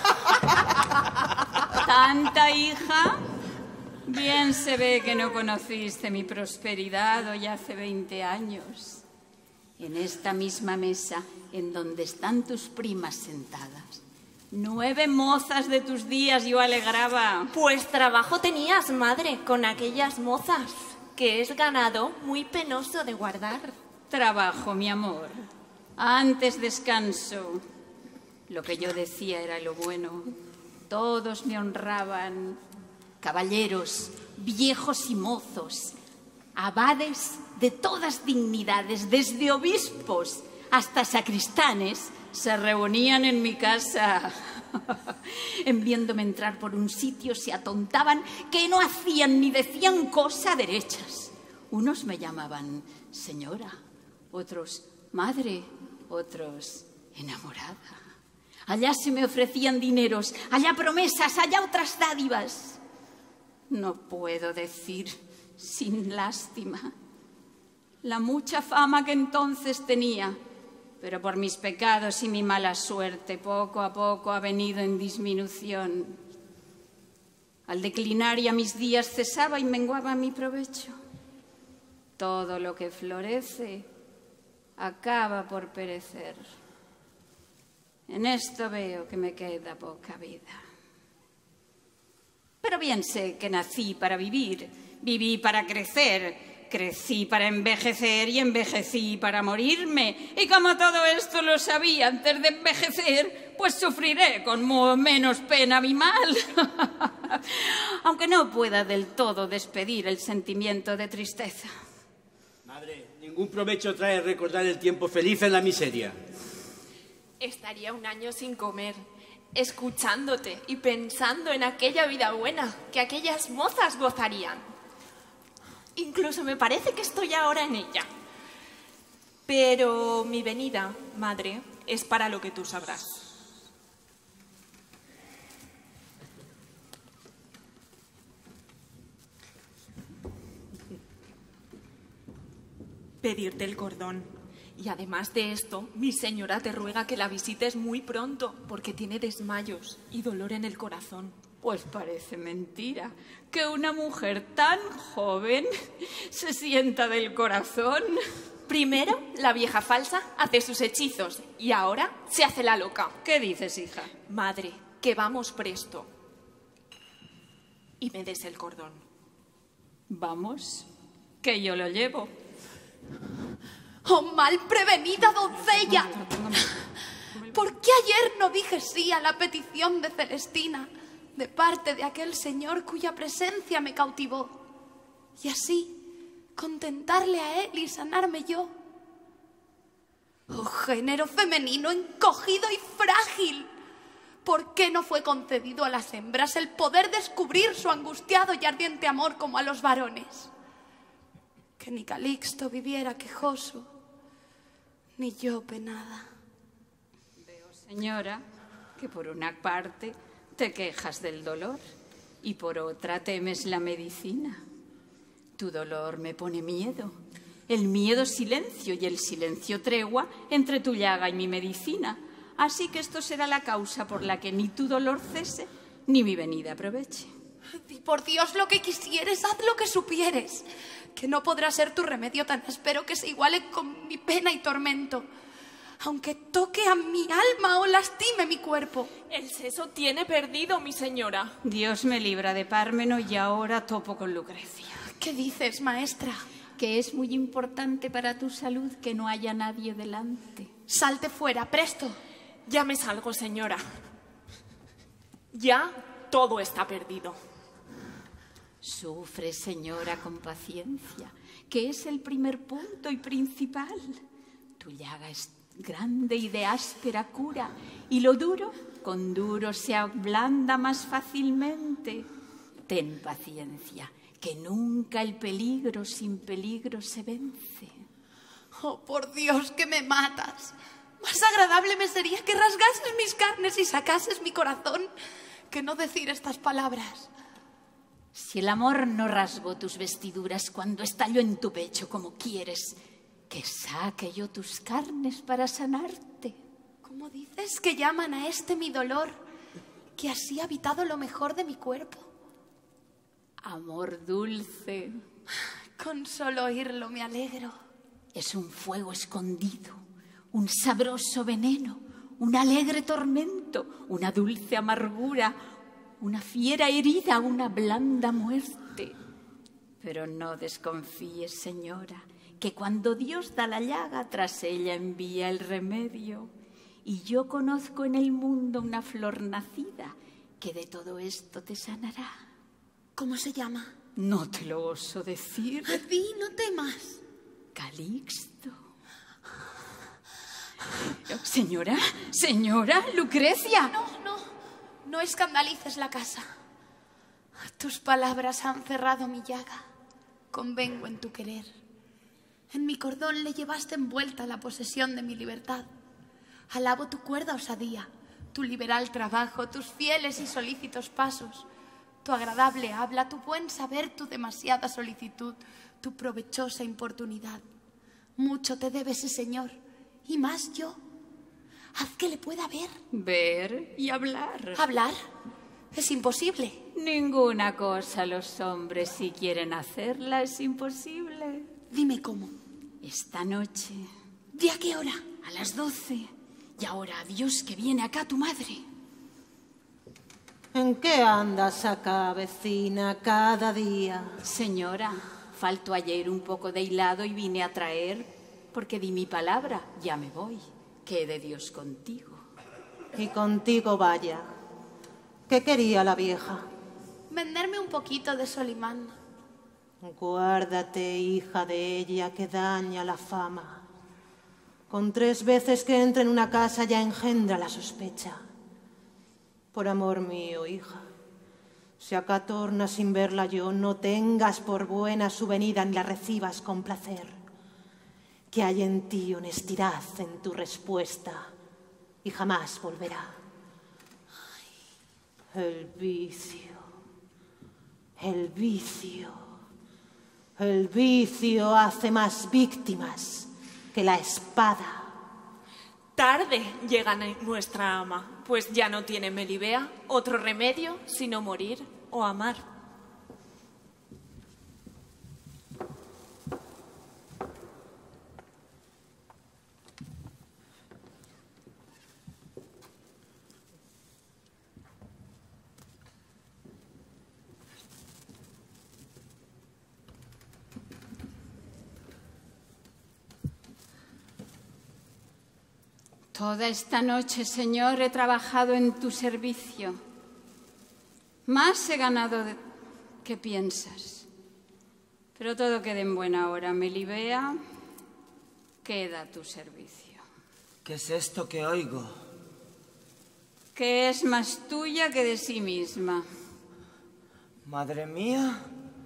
¿Tanta hija? Bien se ve que no conociste mi prosperidad hoy hace veinte años. En esta misma mesa, en donde están tus primas sentadas, nueve mozas de tus días yo alegraba. Pues trabajo tenías, madre, con aquellas mozas, que es ganado muy penoso de guardar. Trabajo, mi amor. Antes descanso. Lo que yo decía era lo bueno. Todos me honraban. Caballeros, viejos y mozos, abades de todas dignidades, desde obispos hasta sacristanes, se reunían en mi casa. En viéndome entrar por un sitio se atontaban que no hacían ni decían cosa derechas. Unos me llamaban señora, otros madre, otros enamorada. Allá se me ofrecían dineros, allá promesas, allá otras dádivas. No puedo decir sin lástima la mucha fama que entonces tenía, pero por mis pecados y mi mala suerte poco a poco ha venido en disminución. Al declinar ya mis días cesaba y menguaba mi provecho. Todo lo que florece acaba por perecer. En esto veo que me queda poca vida. Pero bien sé que nací para vivir, viví para crecer, crecí para envejecer y envejecí para morirme. Y como todo esto lo sabía antes de envejecer, pues sufriré con menos pena mi mal. Aunque no pueda del todo despedir el sentimiento de tristeza. Madre, ningún provecho trae recordar el tiempo feliz en la miseria. Estaría un año sin comer, escuchándote y pensando en aquella vida buena que aquellas mozas gozarían. Incluso me parece que estoy ahora en ella. Pero mi venida, madre, es para lo que tú sabrás. Pedirte el cordón. Y además de esto, mi señora te ruega que la visites muy pronto, porque tiene desmayos y dolor en el corazón. Pues parece mentira que una mujer tan joven se sienta del corazón. Primero, la vieja falsa hace sus hechizos y ahora se hace la loca. ¿Qué dices, hija? Madre, que vamos presto. Y me des el cordón. Vamos, que yo lo llevo. ¡Oh, mal prevenida doncella! ¿Por qué ayer no dije sí a la petición de Celestina de parte de aquel señor cuya presencia me cautivó? Y así contentarle a él y sanarme yo. ¡Oh, género femenino encogido y frágil! ¿Por qué no fue concedido a las hembras el poder descubrir su angustiado y ardiente amor como a los varones? Que ni Calixto viviera quejoso, ni yo penada. Veo, señora, que por una parte te quejas del dolor y por otra temes la medicina. Tu dolor me pone miedo, el miedo silencio y el silencio tregua entre tu llaga y mi medicina. Así que esto será la causa por la que ni tu dolor cese, ni mi venida aproveche. Y por Dios, lo que quisieres, haz lo que supieres, que no podrá ser tu remedio tan áspero que se iguale con mi pena y tormento, aunque toque a mi alma o lastime mi cuerpo. El seso tiene perdido, mi señora. Dios me libra de Pármeno y ahora topo con Lucrecia. ¿Qué dices, maestra? Que es muy importante para tu salud que no haya nadie delante. Salte fuera, presto. Ya me salgo, señora. Ya todo está perdido. Sufre, señora, con paciencia, que es el primer punto y principal. Tu llaga es grande y de áspera cura, y lo duro con duro se ablanda más fácilmente. Ten paciencia, que nunca el peligro sin peligro se vence. Oh, por Dios, que me matas. Más agradable me sería que rasgases mis carnes y sacases mi corazón que no decir estas palabras. Si el amor no rasgó tus vestiduras cuando estalló en tu pecho como quieres, que saque yo tus carnes para sanarte. ¿Cómo dices que llaman a este mi dolor, que así ha habitado lo mejor de mi cuerpo? Amor dulce. Con solo oírlo me alegro. Es un fuego escondido, un sabroso veneno, un alegre tormento, una dulce amargura, una fiera herida, una blanda muerte. Pero no desconfíes, señora, que cuando Dios da la llaga, tras ella envía el remedio. Y yo conozco en el mundo una flor nacida que de todo esto te sanará. ¿Cómo se llama? No te lo oso decir. Di, no temas. Calixto. Señora, señora, Lucrecia. No, no. no escandalices la casa. Tus palabras han cerrado mi llaga. Convengo en tu querer. En mi cordón le llevaste envuelta la posesión de mi libertad. Alabo tu cuerda osadía, tu liberal trabajo, tus fieles y solícitos pasos, tu agradable habla, tu buen saber, tu demasiada solicitud, tu provechosa importunidad. Mucho te debe ese señor, y más yo. Haz que le pueda ver. Ver y hablar. ¿Hablar? Es imposible. Ninguna cosa los hombres, si quieren hacerla, es imposible. Dime cómo. Esta noche. ¿De a qué hora? A las doce. Y ahora, adiós, que viene acá tu madre. ¿En qué andas acá, vecina, cada día? Señora, faltó ayer un poco de hilado y vine a traer, porque di mi palabra, ya me voy. Quede Dios contigo. Y contigo vaya. ¿Qué quería la vieja? Venderme un poquito de Solimán. Guárdate, hija de ella, que daña la fama. Con tres veces que entra en una casa ya engendra la sospecha. Por amor mío, hija, si acá torna sin verla yo, no tengas por buena su venida ni la recibas con placer. Que hay en ti honestidad en tu respuesta y jamás volverá. El vicio, el vicio, el vicio hace más víctimas que la espada. Tarde llega nuestra ama, pues ya no tiene Melibea otro remedio sino morir o amar. Toda esta noche, Señor, he trabajado en tu servicio. Más he ganado de que piensas. Pero todo queda en buena hora. Melibea, queda a tu servicio. ¿Qué es esto que oigo? Que es más tuya que de sí misma. Madre mía.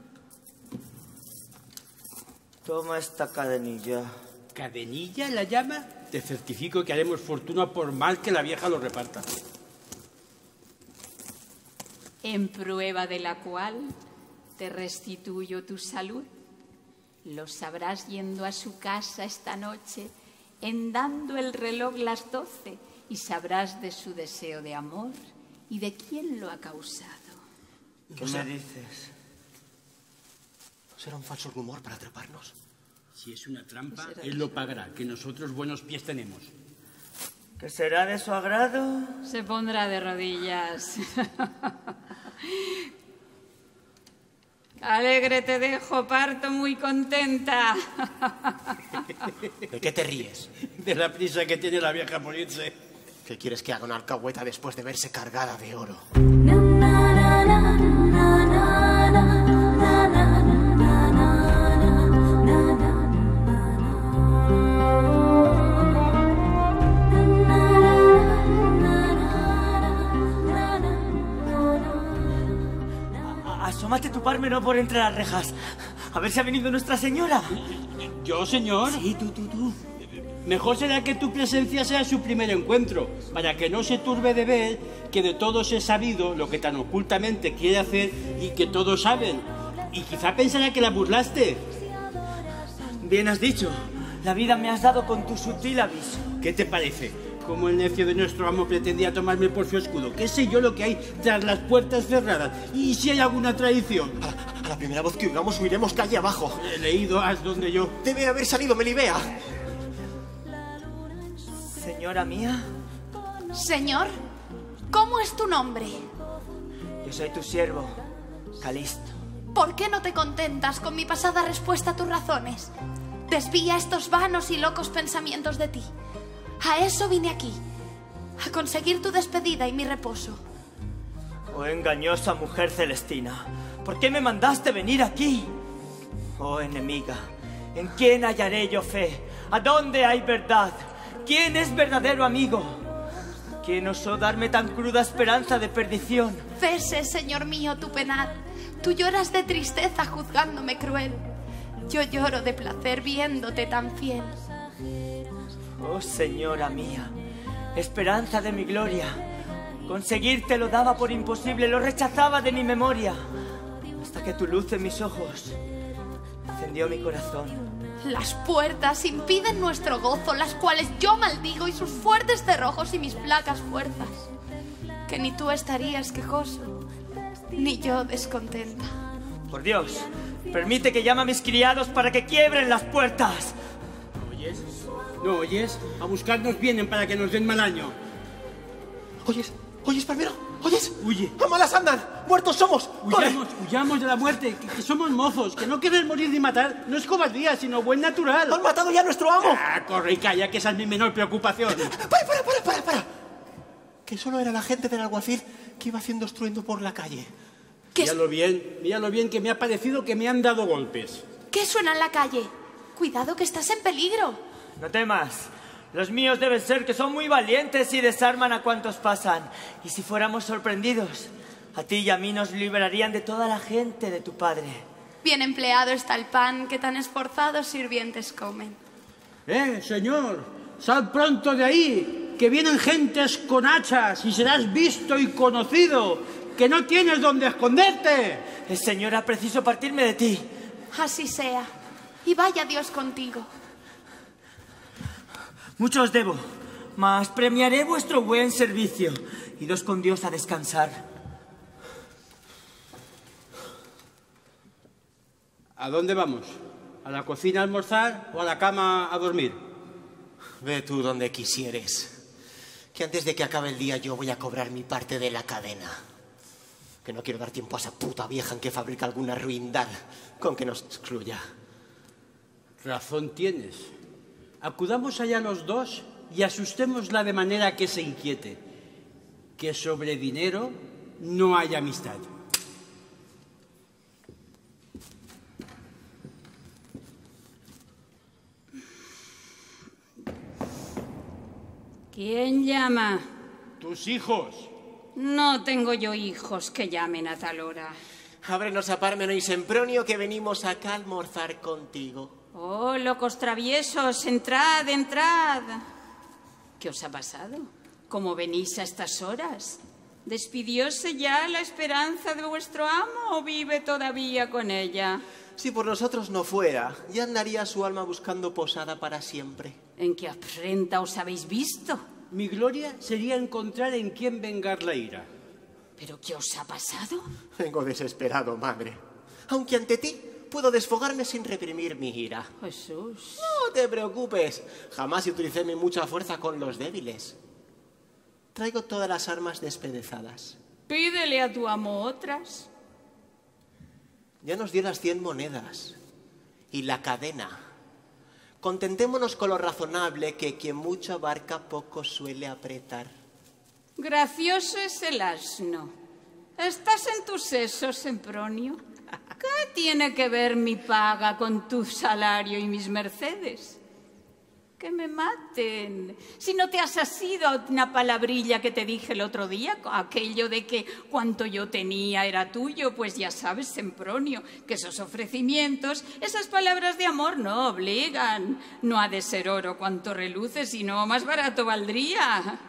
Toma esta cadenilla. ¿Cadenilla la llama? Te certifico que haremos fortuna por mal que la vieja lo reparta. En prueba de la cual te restituyo tu salud. Lo sabrás yendo a su casa esta noche, en dando el reloj las doce, y sabrás de su deseo de amor y de quién lo ha causado. ¿Qué me dices? ¿Será un falso rumor para atraparnos? Si es una trampa, él lo pagará, que nosotros buenos pies tenemos. ¿Qué será de su agrado? Se pondrá de rodillas. Alegre te dejo, parto muy contenta. ¿De qué te ríes? De la prisa que tiene la vieja por irse. ¿Qué quieres que haga una alcahueta después de verse cargada de oro? Asómate tu pármeno por entre las rejas. A ver si ha venido Nuestra Señora. ¿Yo, señor? Sí, tú, tú, tú. Mejor será que tu presencia sea su primer encuentro, para que no se turbe de ver que de todos he sabido lo que tan ocultamente quiere hacer y que todos saben. Y quizá pensará que la burlaste. Bien has dicho. La vida me has dado con tu sutil aviso. ¿Qué te parece? Como el necio de nuestro amo pretendía tomarme por su escudo. ¿Qué sé yo lo que hay tras las puertas cerradas? ¿Y si hay alguna traición? A la, a la primera voz que oigamos huiremos calle abajo. He leído haz donde yo. Debe haber salido Melibea. Señora mía. Señor, ¿cómo es tu nombre? Yo soy tu siervo, Calisto. ¿Por qué no te contentas con mi pasada respuesta a tus razones? Desvía estos vanos y locos pensamientos de ti. A eso vine aquí, a conseguir tu despedida y mi reposo. Oh engañosa mujer celestina, ¿por qué me mandaste venir aquí? Oh enemiga, ¿en quién hallaré yo fe? ¿A dónde hay verdad? ¿Quién es verdadero amigo? ¿Quién osó darme tan cruda esperanza de perdición? Cese, Señor mío, tu penal. Tú lloras de tristeza juzgándome cruel. Yo lloro de placer viéndote tan fiel. Oh, señora mía, esperanza de mi gloria. Conseguirte lo daba por imposible, lo rechazaba de mi memoria. Hasta que tu luz en mis ojos encendió mi corazón. Las puertas impiden nuestro gozo, las cuales yo maldigo, y sus fuertes cerrojos y mis flacas fuerzas. Que ni tú estarías quejoso, ni yo descontenta. Por Dios, permite que llame a mis criados para que quiebren las puertas. ¿Oyes? ¿No oyes? A buscarnos vienen para que nos den mal año. ¿Oyes? ¿Oyes, Palmero? ¿Oyes? Huye. ¡A malas andan! ¡Muertos somos! Huyamos, huyamos de la muerte, que, que somos mozos, que no querer morir ni matar no es cobardía, sino buen natural. ¡Han matado ya a nuestro amo! Ah, corre y calla, que esa es mi menor preocupación. ¡Para, para, para, para, para! Que solo era la gente del alguacil que iba haciendo estruendo por la calle. Míralo bien, míralo bien, que me ha parecido que me han dado golpes. ¿Qué suena en la calle? Cuidado, que estás en peligro. No temas. Los míos deben ser que son muy valientes y desarman a cuantos pasan. Y si fuéramos sorprendidos, a ti y a mí nos librarían de toda la gente de tu padre. Bien empleado está el pan que tan esforzados sirvientes comen. ¡Eh, señor! ¡Sal pronto de ahí! Que vienen gentes con hachas y serás visto y conocido. ¡Que no tienes dónde esconderte! El Señor ha preciso partirme de ti. Así sea. Y vaya Dios contigo. Mucho os debo, mas premiaré vuestro buen servicio. Idos con Dios a descansar. ¿A dónde vamos? ¿A la cocina a almorzar o a la cama a dormir? Ve tú donde quisieres. Que antes de que acabe el día yo voy a cobrar mi parte de la cadena. Que no quiero dar tiempo a esa puta vieja en que fabrica alguna ruindad con que nos excluya. Razón tienes. Acudamos allá los dos y asustémosla de manera que se inquiete. Que sobre dinero no hay amistad. ¿Quién llama? Tus hijos. No tengo yo hijos que llamen a tal hora. Ábrenos a Pármeno y Sempronio, que venimos acá a almorzar contigo. Oh, locos traviesos, entrad, entrad. ¿Qué os ha pasado? ¿Cómo venís a estas horas? ¿Despidióse ya la esperanza de vuestro amo o vive todavía con ella? Si por nosotros no fuera, ya andaría su alma buscando posada para siempre. ¿En qué afrenta os habéis visto? Mi gloria sería encontrar en quién vengar la ira. ¿Pero qué os ha pasado? Vengo desesperado, madre. Aunque ante ti puedo desfogarme sin reprimir mi ira. Jesús. No te preocupes. Jamás utilicé mi mucha fuerza con los débiles. Traigo todas las armas despedezadas. Pídele a tu amo otras. Ya nos dio las cien monedas. Y la cadena. Contentémonos con lo razonable, que quien mucho abarca poco suele apretar. Gracioso es el asno. ¿Estás en tus sesos, Sempronio? ¿Qué tiene que ver mi paga con tu salario y mis mercedes? Que me maten. Si no te has asido a una palabrilla que te dije el otro día, aquello de que cuanto yo tenía era tuyo, pues ya sabes, Sempronio, que esos ofrecimientos, esas palabras de amor no obligan. No ha de ser oro cuanto reluce, sino más barato valdría.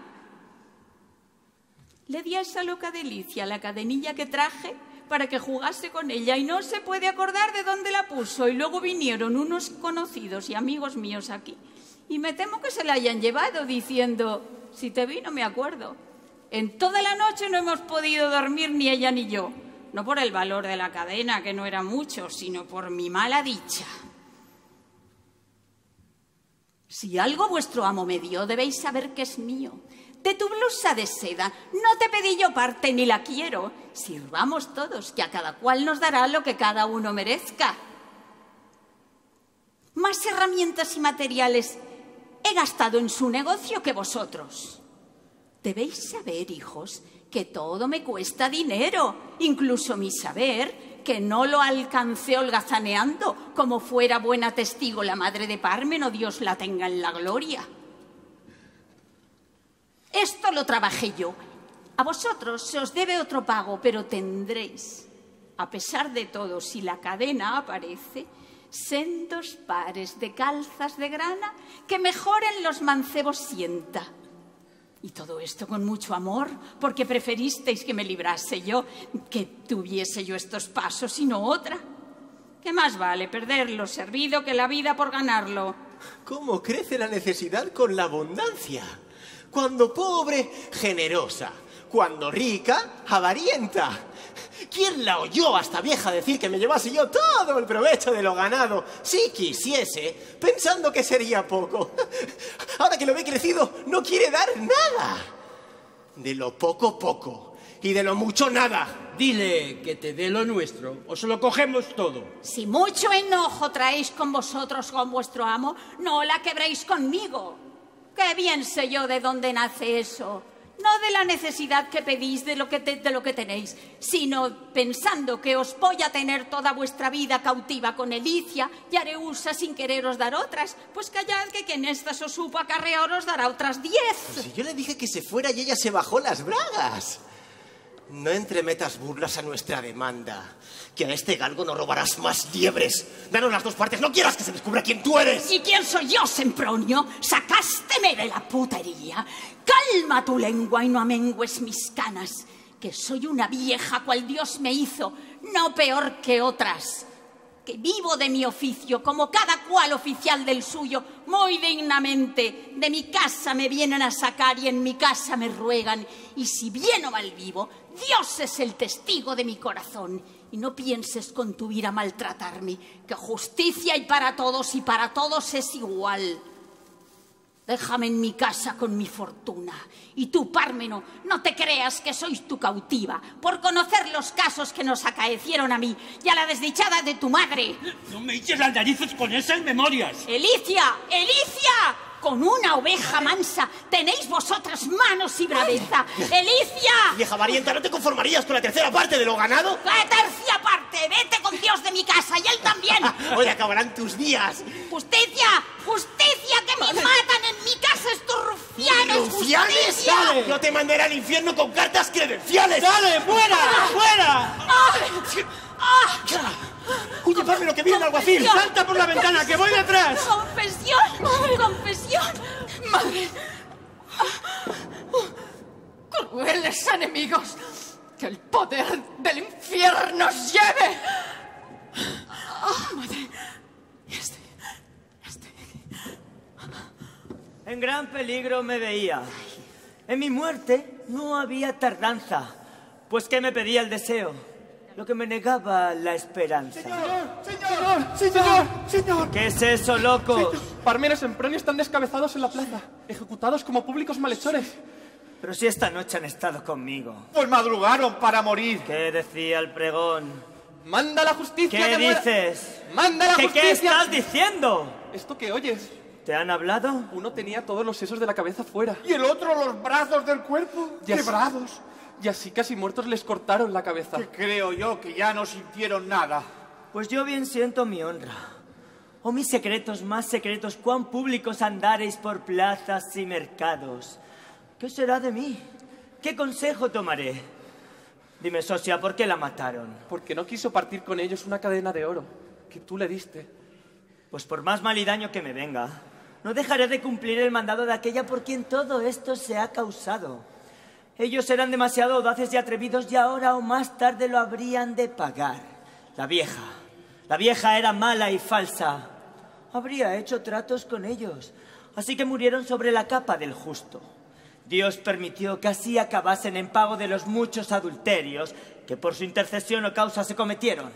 Le di a esa loca delicia la cadenilla que traje para que jugase con ella y no se puede acordar de dónde la puso. Y luego vinieron unos conocidos y amigos míos aquí y me temo que se la hayan llevado diciendo, si te vi no me acuerdo. En toda la noche no hemos podido dormir ni ella ni yo. No por el valor de la cadena, que no era mucho, sino por mi mala dicha. Si algo vuestro amo me dio, debéis saber que es mío. De tu blusa de seda no te pedí yo parte ni la quiero. Sirvamos todos, que a cada cual nos dará lo que cada uno merezca. Más herramientas y materiales he gastado en su negocio que vosotros. Debéis saber, hijos, que todo me cuesta dinero, incluso mi saber, que no lo alcancé holgazaneando, como fuera buena testigo la madre de Pármeno, Dios la tenga en la gloria. Esto lo trabajé yo. A vosotros se os debe otro pago, pero tendréis, a pesar de todo, si la cadena aparece, sendos pares de calzas de grana que mejoren los mancebos sienta. Y todo esto con mucho amor, porque preferisteis que me librase yo, que tuviese yo estos pasos y no otra. ¿Qué más vale perder lo servido que la vida por ganarlo? ¿Cómo crece la necesidad con la abundancia? Cuando pobre, generosa. Cuando rica, avarienta. ¿Quién la oyó a esta vieja decir que me llevase yo todo el provecho de lo ganado, si quisiese, pensando que sería poco? Ahora que lo ve crecido, no quiere dar nada. De lo poco, poco. Y de lo mucho, nada. Dile que te dé lo nuestro, o se lo cogemos todo. Si mucho enojo traéis con vosotros, con vuestro amo, no la quebréis conmigo. Qué bien sé yo de dónde nace eso. No de la necesidad que pedís de lo que, te, de lo que tenéis, sino pensando que os voy a tener toda vuestra vida cautiva con Elicia y haré usa sin quereros dar otras. Pues callad que quien estas os supo acarrear os dará otras diez. Pues si yo le dije que se fuera y ella se bajó las bragas. No entremetas burlas a nuestra demanda, que a este galgo no robarás más liebres. Danos las dos partes, no quieras que se descubra quién tú eres. ¿Y quién soy yo, Sempronio? Sacásteme de la putería. Calma tu lengua y no amengues mis canas, que soy una vieja cual Dios me hizo, no peor que otras. Que vivo de mi oficio, como cada cual oficial del suyo, muy dignamente. De mi casa me vienen a sacar y en mi casa me ruegan. Y si bien o mal vivo, Dios es el testigo de mi corazón. Y no pienses con tu ira maltratarme, que justicia hay para todos y para todos es igual. Déjame en mi casa con mi fortuna. Y tú, Pármeno, no te creas que soy tu cautiva, por conocer los casos que nos acaecieron a mí y a la desdichada de tu madre. No me eches las narices con esas memorias. ¡Elicia! ¡Elicia! Con una oveja mansa tenéis vosotras manos y braveza. ¡Elicia! Vieja varienta, ¿no te conformarías con la tercera parte de lo ganado? ¡La tercia parte! ¡Vete con Dios de mi casa y él también! Hoy acabarán tus días. ¡Justicia! ¡Justicia! ¡Que me matan en mi casa estos rufianes! ¿Rufianes? ¡Justicia! ¡Dale! No te mandaré al infierno con cartas credenciales. ¡Dale, fuera! ¡Fuera! ¡Huye, Pármeno, que viene el alguacil! ¡Salta por la ventana, que voy detrás! ¡Confesión! ¡Confesión! ¡Madre! ¡Crueles enemigos! ¡Que el poder del infierno os lleve! ¡Madre! Este... Este... En gran peligro me veía. En mi muerte no había tardanza, pues que me pedía el deseo, lo que me negaba la esperanza. ¡Señor! ¡Señor! ¡Señor! ¡Señor! ¿Qué es eso, loco? Parmeno y Sempronio están descabezados en la plaza, ejecutados como públicos malhechores. Pero si esta noche han estado conmigo. Pues madrugaron para morir. ¿Qué decía el pregón? ¡Manda la justicia! ¿Qué que muera... dices? ¡Manda la ¿Qué, justicia! ¿Qué estás diciendo? ¿Esto qué oyes? ¿Te han hablado? Uno tenía todos los sesos de la cabeza fuera. Y el otro los brazos del cuerpo Y así- quebrados. Y así casi muertos les cortaron la cabeza. Que creo yo que ya no sintieron nada. Pues yo bien siento mi honra. Oh, mis secretos más secretos, cuán públicos andareis por plazas y mercados. ¿Qué será de mí? ¿Qué consejo tomaré? Dime, socia, ¿por qué la mataron? Porque no quiso partir con ellos una cadena de oro que tú le diste. Pues por más mal y daño que me venga, no dejaré de cumplir el mandado de aquella por quien todo esto se ha causado. Ellos eran demasiado audaces y atrevidos y ahora o más tarde lo habrían de pagar. La vieja, la vieja era mala y falsa. Habría hecho tratos con ellos, así que murieron sobre la capa del justo. Dios permitió que así acabasen en pago de los muchos adulterios que por su intercesión o causa se cometieron.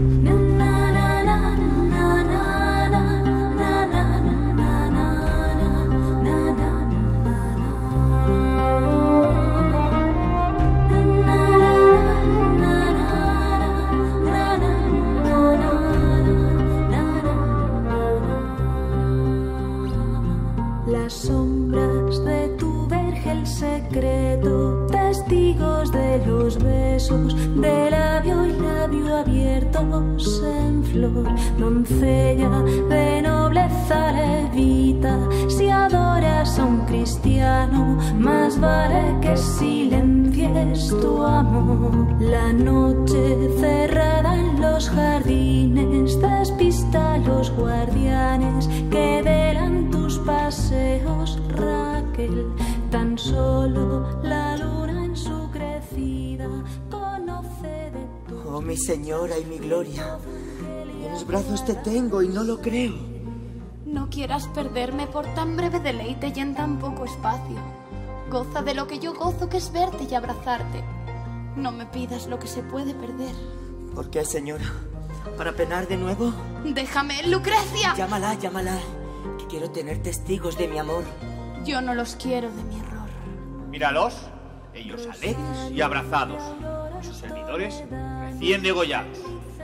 Las sombras de tu vergel secreto, testigos de los besos de labio y labio abiertos en flor, doncella de nobleza levita, si adoras a un cristiano guardiano, más vale que silencies tu amor. La noche cerrada en los jardines despista a los guardianes que velan tus paseos, Raquel. Tan solo la luna en su crecida conoce de tu... Oh, mi señora y mi gloria, en los brazos te tengo y no lo creo. No quieras perderme por tan breve deleite y en tan poco espacio. Goza de lo que yo gozo, que es verte y abrazarte. No me pidas lo que se puede perder. ¿Por qué, señora? ¿Para penar de nuevo? ¡Déjame, Lucrecia! Llámala, llámala, que quiero tener testigos de mi amor. Yo no los quiero de mi error. Míralos, ellos alegres y abrazados, y sus servidores recién degollados.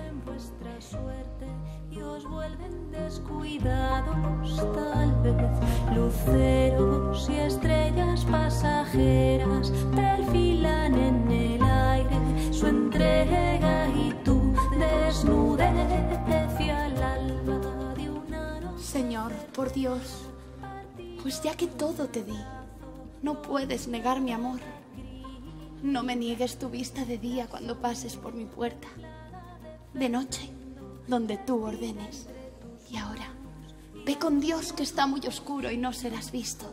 Descuidados, tal vez, luceros y estrellas pasajeras perfilan en el aire su entrega y tu desnudez hacia el alba de una noche. Señor, por Dios, pues ya que todo te di, no puedes negar mi amor. No me niegues tu vista de día cuando pases por mi puerta, de noche, donde tú ordenes. Y ahora, ve con Dios, que está muy oscuro y no serás visto.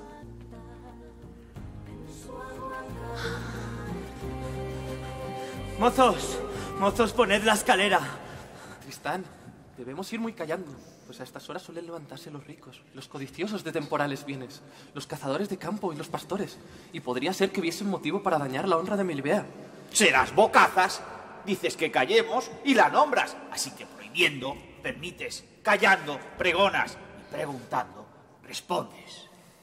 Mozos, mozos, poned la escalera. Tristán, debemos ir muy callando, pues a estas horas suelen levantarse los ricos, los codiciosos de temporales bienes, los cazadores de campo y los pastores, y podría ser que hubiese un motivo para dañar la honra de Melibea. Serás bocazas, dices que callemos y la nombras, así que prohibiendo, permites, callando, pregonas y preguntando, respondes.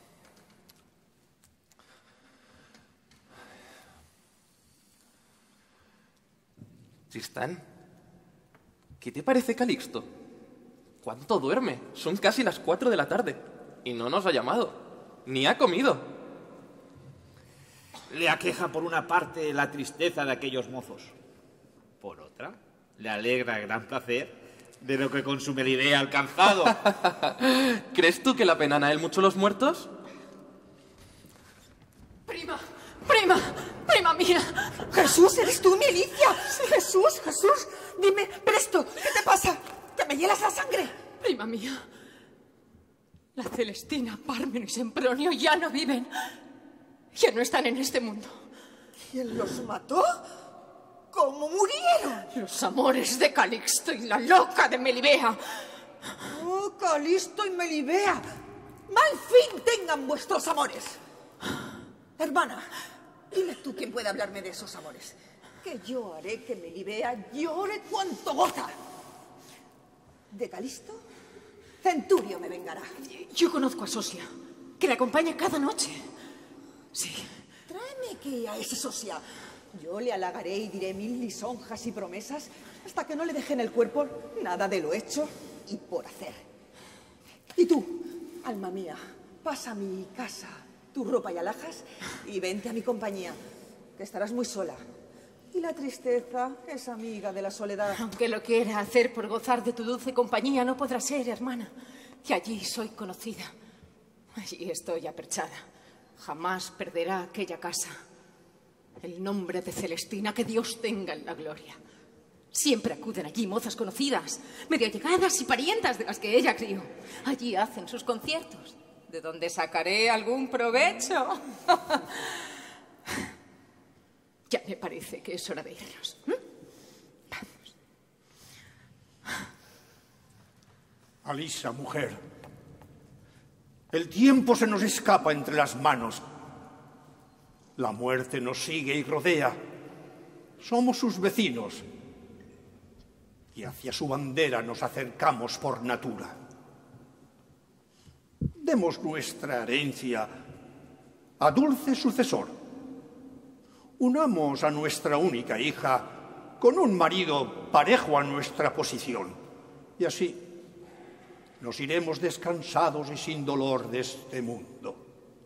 Tristán, ¿qué te parece Calixto? ¿Cuánto duerme? Son casi las cuatro de la tarde y no nos ha llamado, ni ha comido. Le aqueja por una parte la tristeza de aquellos mozos, por otra le alegra el gran placer de lo que con su Melibea ha alcanzado. ¿Crees tú que la penan a él mucho los muertos? Prima, prima, prima mía. Jesús, ¿eres tú, mi Alicia? Jesús, Jesús, dime, presto, ¿qué te pasa? ¿Que me hielas la sangre? Prima mía, la Celestina, Pármeno y Sempronio ya no viven. Ya no están en este mundo. ¿Quién los mató? ¿Cómo murieron? Los amores de Calixto y la loca de Melibea. Oh, Calixto y Melibea. Mal fin tengan vuestros amores. Hermana, dime tú quién puede hablarme de esos amores. Que yo haré que Melibea llore cuanto goza. ¿De Calixto? Centurio me vengará. Yo conozco a Sosia, que le acompaña cada noche. Sí. Tráeme que a ese Sosia. Yo le halagaré y diré mil lisonjas y promesas hasta que no le deje en el cuerpo nada de lo hecho y por hacer. Y tú, alma mía, pasa a mi casa tu ropa y alhajas y vente a mi compañía, que estarás muy sola. Y la tristeza es amiga de la soledad. Aunque lo quiera hacer por gozar de tu dulce compañía, no podrá ser, hermana. Y allí soy conocida. Allí estoy aperchada. Jamás perderá aquella casa el nombre de Celestina, que Dios tenga en la gloria. Siempre acuden allí mozas conocidas, medio allegadas y parientas de las que ella crió. Allí hacen sus conciertos, de donde sacaré algún provecho. Ya me parece que es hora de irnos. ¿Mm? Vamos. Alisa, mujer, el tiempo se nos escapa entre las manos. La muerte nos sigue y rodea. Somos sus vecinos y hacia su bandera nos acercamos por natura. Demos nuestra herencia a dulce sucesor. Unamos a nuestra única hija con un marido parejo a nuestra posición, y así nos iremos descansados y sin dolor de este mundo.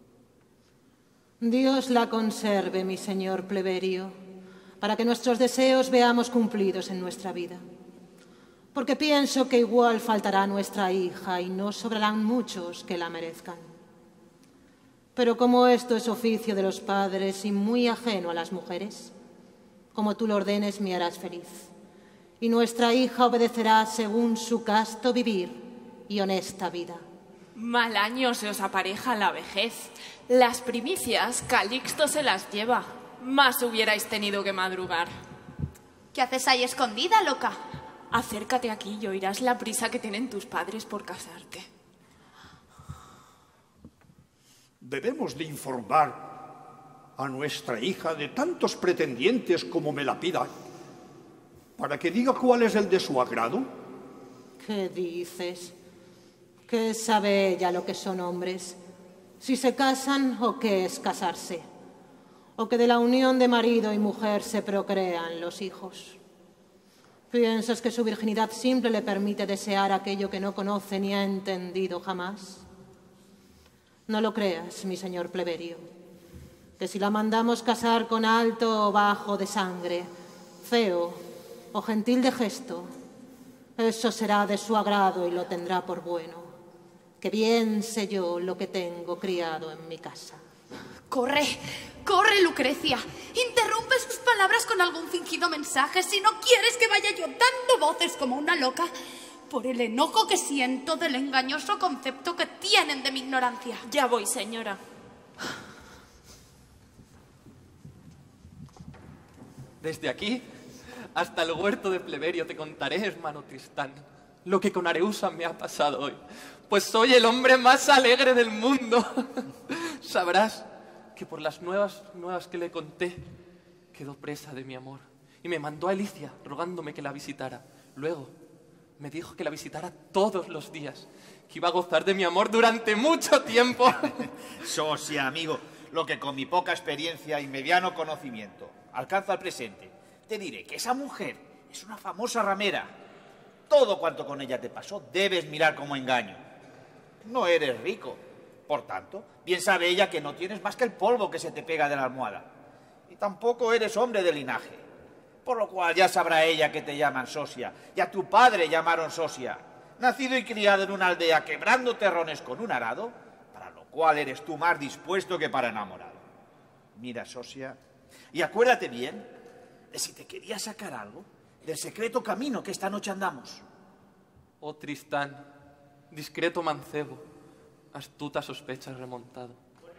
Dios la conserve, mi señor pleberio, para que nuestros deseos veamos cumplidos en nuestra vida. Porque pienso que igual faltará a nuestra hija y no sobrarán muchos que la merezcan. Pero como esto es oficio de los padres y muy ajeno a las mujeres, como tú lo ordenes me harás feliz. Y nuestra hija obedecerá según su casto vivir y honesta vida. Mal año se os apareja la vejez. Las primicias Calixto se las lleva. Más hubierais tenido que madrugar. ¿Qué haces ahí escondida, loca? Acércate aquí y oirás la prisa que tienen tus padres por casarte. Debemos de informar a nuestra hija de tantos pretendientes como me la pida, para que diga cuál es el de su agrado. ¿Qué dices? ¿Qué sabe ella lo que son hombres? Si se casan o qué es casarse. O que de la unión de marido y mujer se procrean los hijos. ¿Piensas que su virginidad simple le permite desear aquello que no conoce ni ha entendido jamás? No lo creas, mi señor pleberio, que si la mandamos casar con alto o bajo de sangre, feo o gentil de gesto, eso será de su agrado y lo tendrá por bueno, que bien sé yo lo que tengo criado en mi casa. Corre, corre, Lucrecia. Interrumpe sus palabras con algún fingido mensaje si no quieres que vaya yo dando voces como una loca por el enojo que siento del engañoso concepto que tienen de mi ignorancia. Ya voy, señora. Desde aquí hasta el huerto de Pleberio te contaré, hermano Tristán, lo que con Areusa me ha pasado hoy, pues soy el hombre más alegre del mundo. Sabrás que por las nuevas, nuevas que le conté, quedó presa de mi amor y me mandó a Elicia rogándome que la visitara. Luego me dijo que la visitara todos los días, que iba a gozar de mi amor durante mucho tiempo. Sosia, amigo, lo que con mi poca experiencia y mediano conocimiento alcanzo al presente, te diré que esa mujer es una famosa ramera. Todo cuanto con ella te pasó debes mirar como engaño. No eres rico, por tanto, bien sabe ella que no tienes más que el polvo que se te pega de la almohada. Y tampoco eres hombre de linaje, por lo cual ya sabrá ella que te llaman Sosia, y a tu padre llamaron Sosia, nacido y criado en una aldea quebrando terrones con un arado, para lo cual eres tú más dispuesto que para enamorado. Mira, Sosia, y acuérdate bien de si te quería sacar algo del secreto camino que esta noche andamos. Oh Tristán, discreto mancebo, astuta sospecha remontado.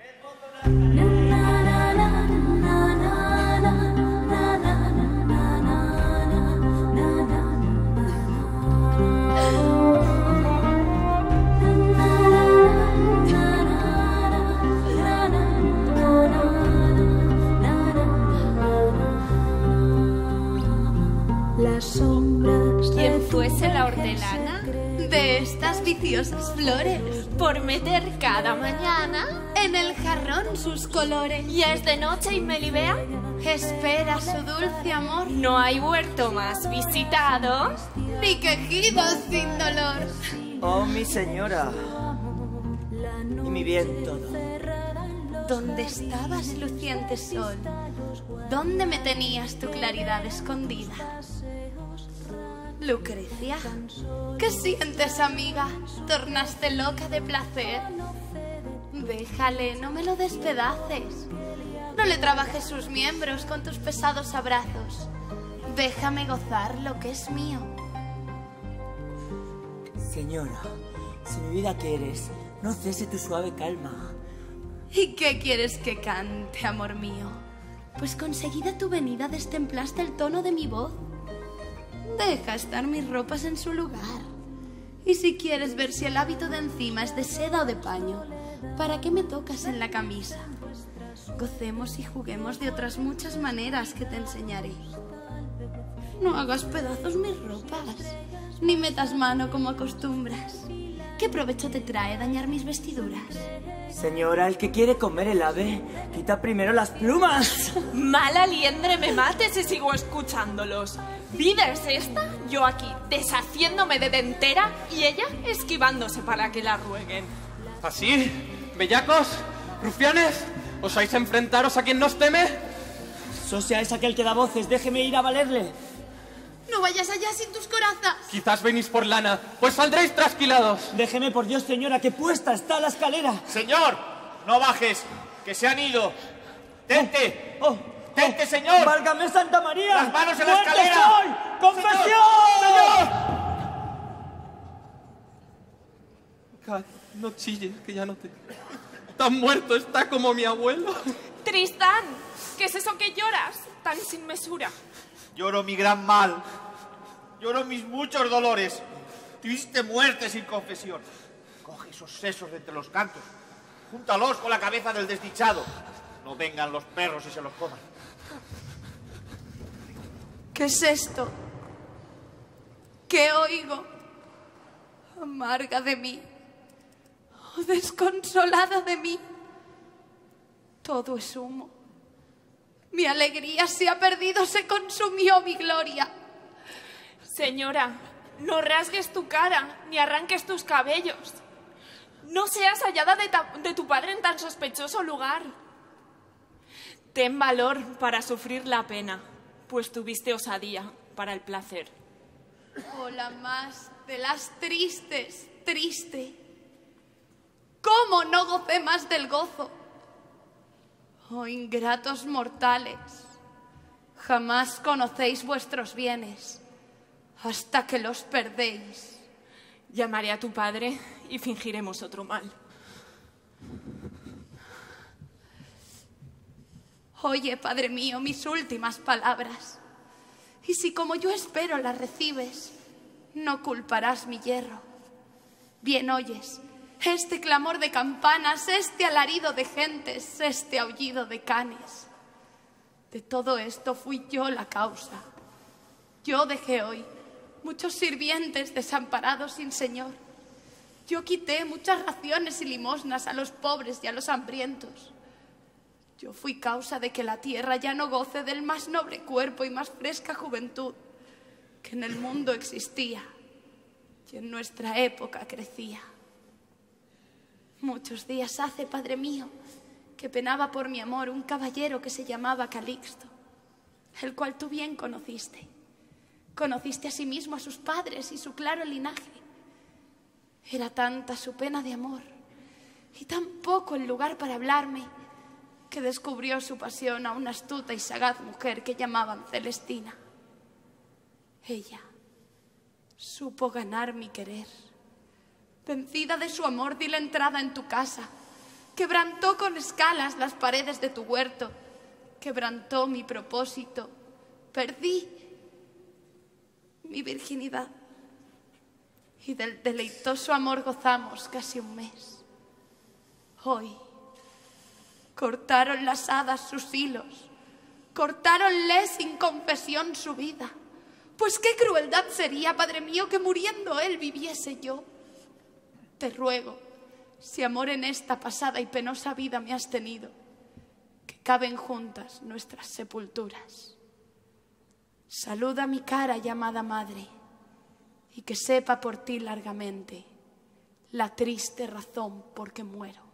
Las sombras. ¿Quién fuese la hortelana de estas viciosas flores? Por meter cada mañana en el jarrón sus colores. Y es de noche y me libea. Espera su dulce amor. No hay huerto más visitado, ni quejidos sin dolor. Oh, mi señora, y mi bien todo. ¿Dónde estabas, luciente sol? ¿Dónde me tenías tu claridad escondida? Lucrecia, ¿qué sientes, amiga? ¿Tornaste loca de placer? Déjale, no me lo despedaces. No le trabajes sus miembros con tus pesados abrazos. Déjame gozar lo que es mío. Señora, si mi vida quieres, no cese tu suave calma. ¿Y qué quieres que cante, amor mío? Pues conseguida tu venida destemplaste el tono de mi voz. Deja estar mis ropas en su lugar. Y si quieres ver si el hábito de encima es de seda o de paño, ¿para qué me tocas en la camisa? Gocemos y juguemos de otras muchas maneras que te enseñaré. No hagas pedazos mis ropas, ni metas mano como acostumbras. ¿Qué provecho te trae dañar mis vestiduras? Señora, el que quiere comer el ave, quita primero las plumas. Mala liendre me mate si sigo escuchándolos. Vida es esta, yo aquí deshaciéndome de dentera y ella esquivándose para que la rueguen. ¿Así? ¿Bellacos? ¿Rufianes? ¿Osáis enfrentaros a quien nos teme? Sosia es aquel que da voces, déjeme ir a valerle. No vayas allá sin tus corazas. Quizás venís por lana, pues saldréis trasquilados. Déjeme, por Dios, señora, que puesta está la escalera. Señor, no bajes, que se han ido. ¡Tente! Oh, oh, ¡Tente, señor! ¡Válgame Santa María! ¡Las manos en la ¡Muerto escalera! soy! ¡Confesión! ¡Señor! Kat, no chilles, que ya no te... Tan muerto está como mi abuelo. Tristán, ¿qué es eso que lloras tan sin mesura? Lloro mi gran mal. Lloro mis muchos dolores. Triste muerte sin confesión. Coge esos sesos de entre los cantos. Júntalos con la cabeza del desdichado. No vengan los perros y se los coman. ¿Qué es esto? ¿Qué oigo? Amarga de mí, oh, desconsolada de mí. Todo es humo. Mi alegría se ha perdido, se consumió mi gloria. Señora, no rasgues tu cara ni arranques tus cabellos. No seas hallada de, de tu padre en tan sospechoso lugar. Ten valor para sufrir la pena, pues tuviste osadía para el placer. Oh, la más de las tristes, triste. ¿Cómo no gocé más del gozo? Oh, ingratos mortales, jamás conocéis vuestros bienes hasta que los perdéis. Llamaré a tu padre y fingiremos otro mal. Oye, Padre mío, mis últimas palabras. Y si como yo espero las recibes, no culparás mi hierro. Bien oyes este clamor de campanas, este alarido de gentes, este aullido de canes. De todo esto fui yo la causa. Yo dejé hoy muchos sirvientes desamparados sin señor. Yo quité muchas raciones y limosnas a los pobres y a los hambrientos. Yo fui causa de que la tierra ya no goce del más noble cuerpo y más fresca juventud que en el mundo existía y en nuestra época crecía. Muchos días hace, Padre mío, que penaba por mi amor un caballero que se llamaba Calixto, el cual tú bien conociste. Conociste asimismo a sus padres y su claro linaje. Era tanta su pena de amor y tan poco el lugar para hablarme que descubrió su pasión a una astuta y sagaz mujer que llamaban Celestina. Ella supo ganar mi querer. Vencida de su amor, di la entrada en tu casa. Quebrantó con escalas las paredes de tu huerto. Quebrantó mi propósito. Perdí mi virginidad. Y del deleitoso amor gozamos casi un mes. Hoy cortaron las hadas sus hilos, cortáronle sin confesión su vida. Pues qué crueldad sería, Padre mío, que muriendo él viviese yo. Te ruego, si amor en esta pasada y penosa vida me has tenido, que caben juntas nuestras sepulturas. Saluda mi cara, llamada madre, y que sepa por ti largamente la triste razón por que muero.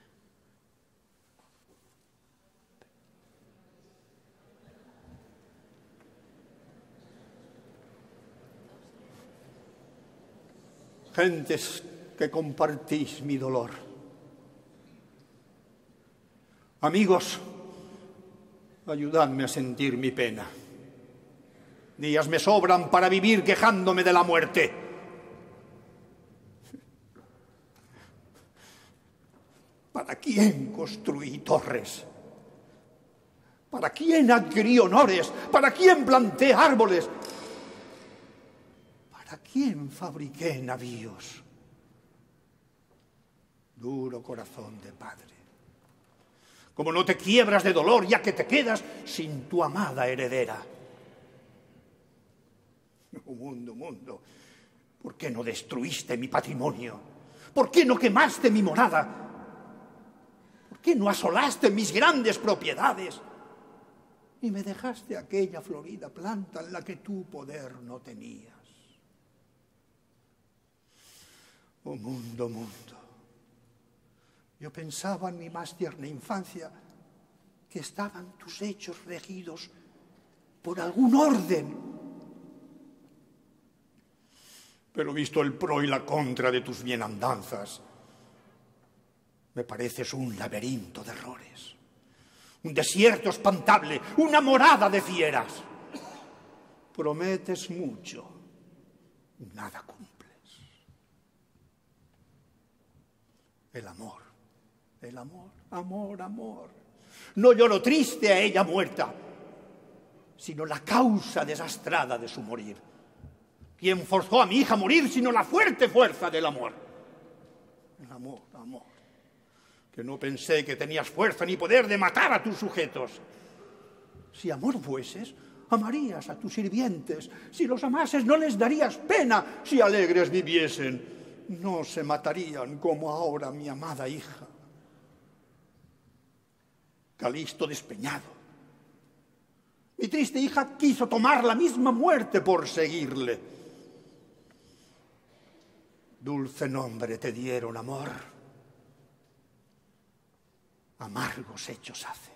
Gentes que compartís mi dolor. Amigos, ayudadme a sentir mi pena. Días me sobran para vivir quejándome de la muerte. ¿Para quién construí torres? ¿Para quién adquirí honores? ¿Para quién planté árboles? ¿Para quién fabriqué navíos? Duro corazón de padre. Como no te quiebras de dolor ya que te quedas sin tu amada heredera. Oh, mundo, mundo, ¿por qué no destruiste mi patrimonio? ¿Por qué no quemaste mi morada? ¿Por qué no asolaste mis grandes propiedades? Y me dejaste aquella florida planta en la que tu poder no tenías. Oh, mundo, mundo. Yo pensaba en mi más tierna infancia que estaban tus hechos regidos por algún orden. Pero visto el pro y la contra de tus bienandanzas, Me pareces un laberinto de errores, un desierto espantable, una morada de fieras. Prometes mucho, nada cumples. El amor, el amor, amor, amor. No lloro triste a ella muerta, sino la causa desastrada de su morir. ¿Quién forzó a mi hija a morir sino la fuerte fuerza del amor? El amor, amor. Que no pensé que tenías fuerza ni poder de matar a tus sujetos. Si amor fueses, amarías a tus sirvientes. Si los amases, no les darías pena. Si alegres viviesen, no se matarían como ahora mi amada hija. Calisto despeñado. Mi triste hija quiso tomar la misma muerte por seguirle. Dulce nombre te dieron, amor. Amargos hechos haces.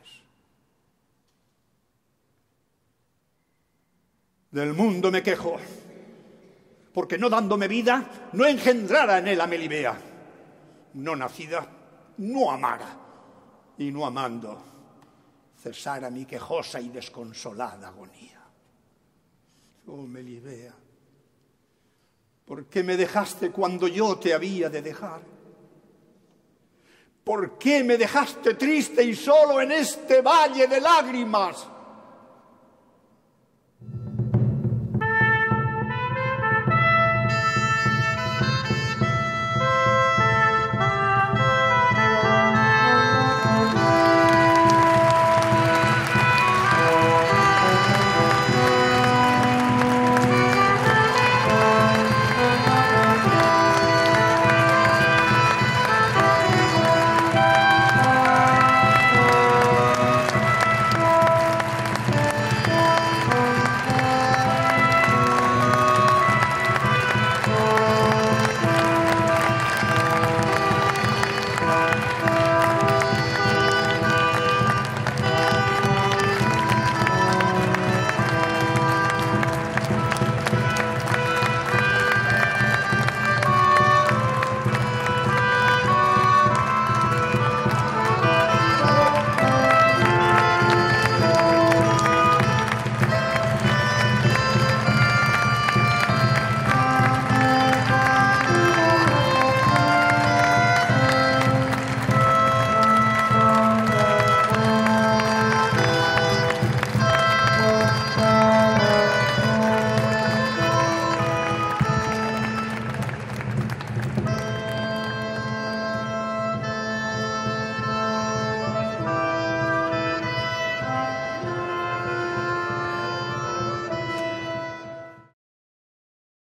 Del mundo me quejo, porque no dándome vida, no engendrara en él a Melibea. No nacida, no amara, y no amando, cesara mi quejosa y desconsolada agonía. Oh, Melibea, ¿por qué me dejaste cuando yo te había de dejar? ¿Por qué me dejaste triste y solo en este valle de lágrimas?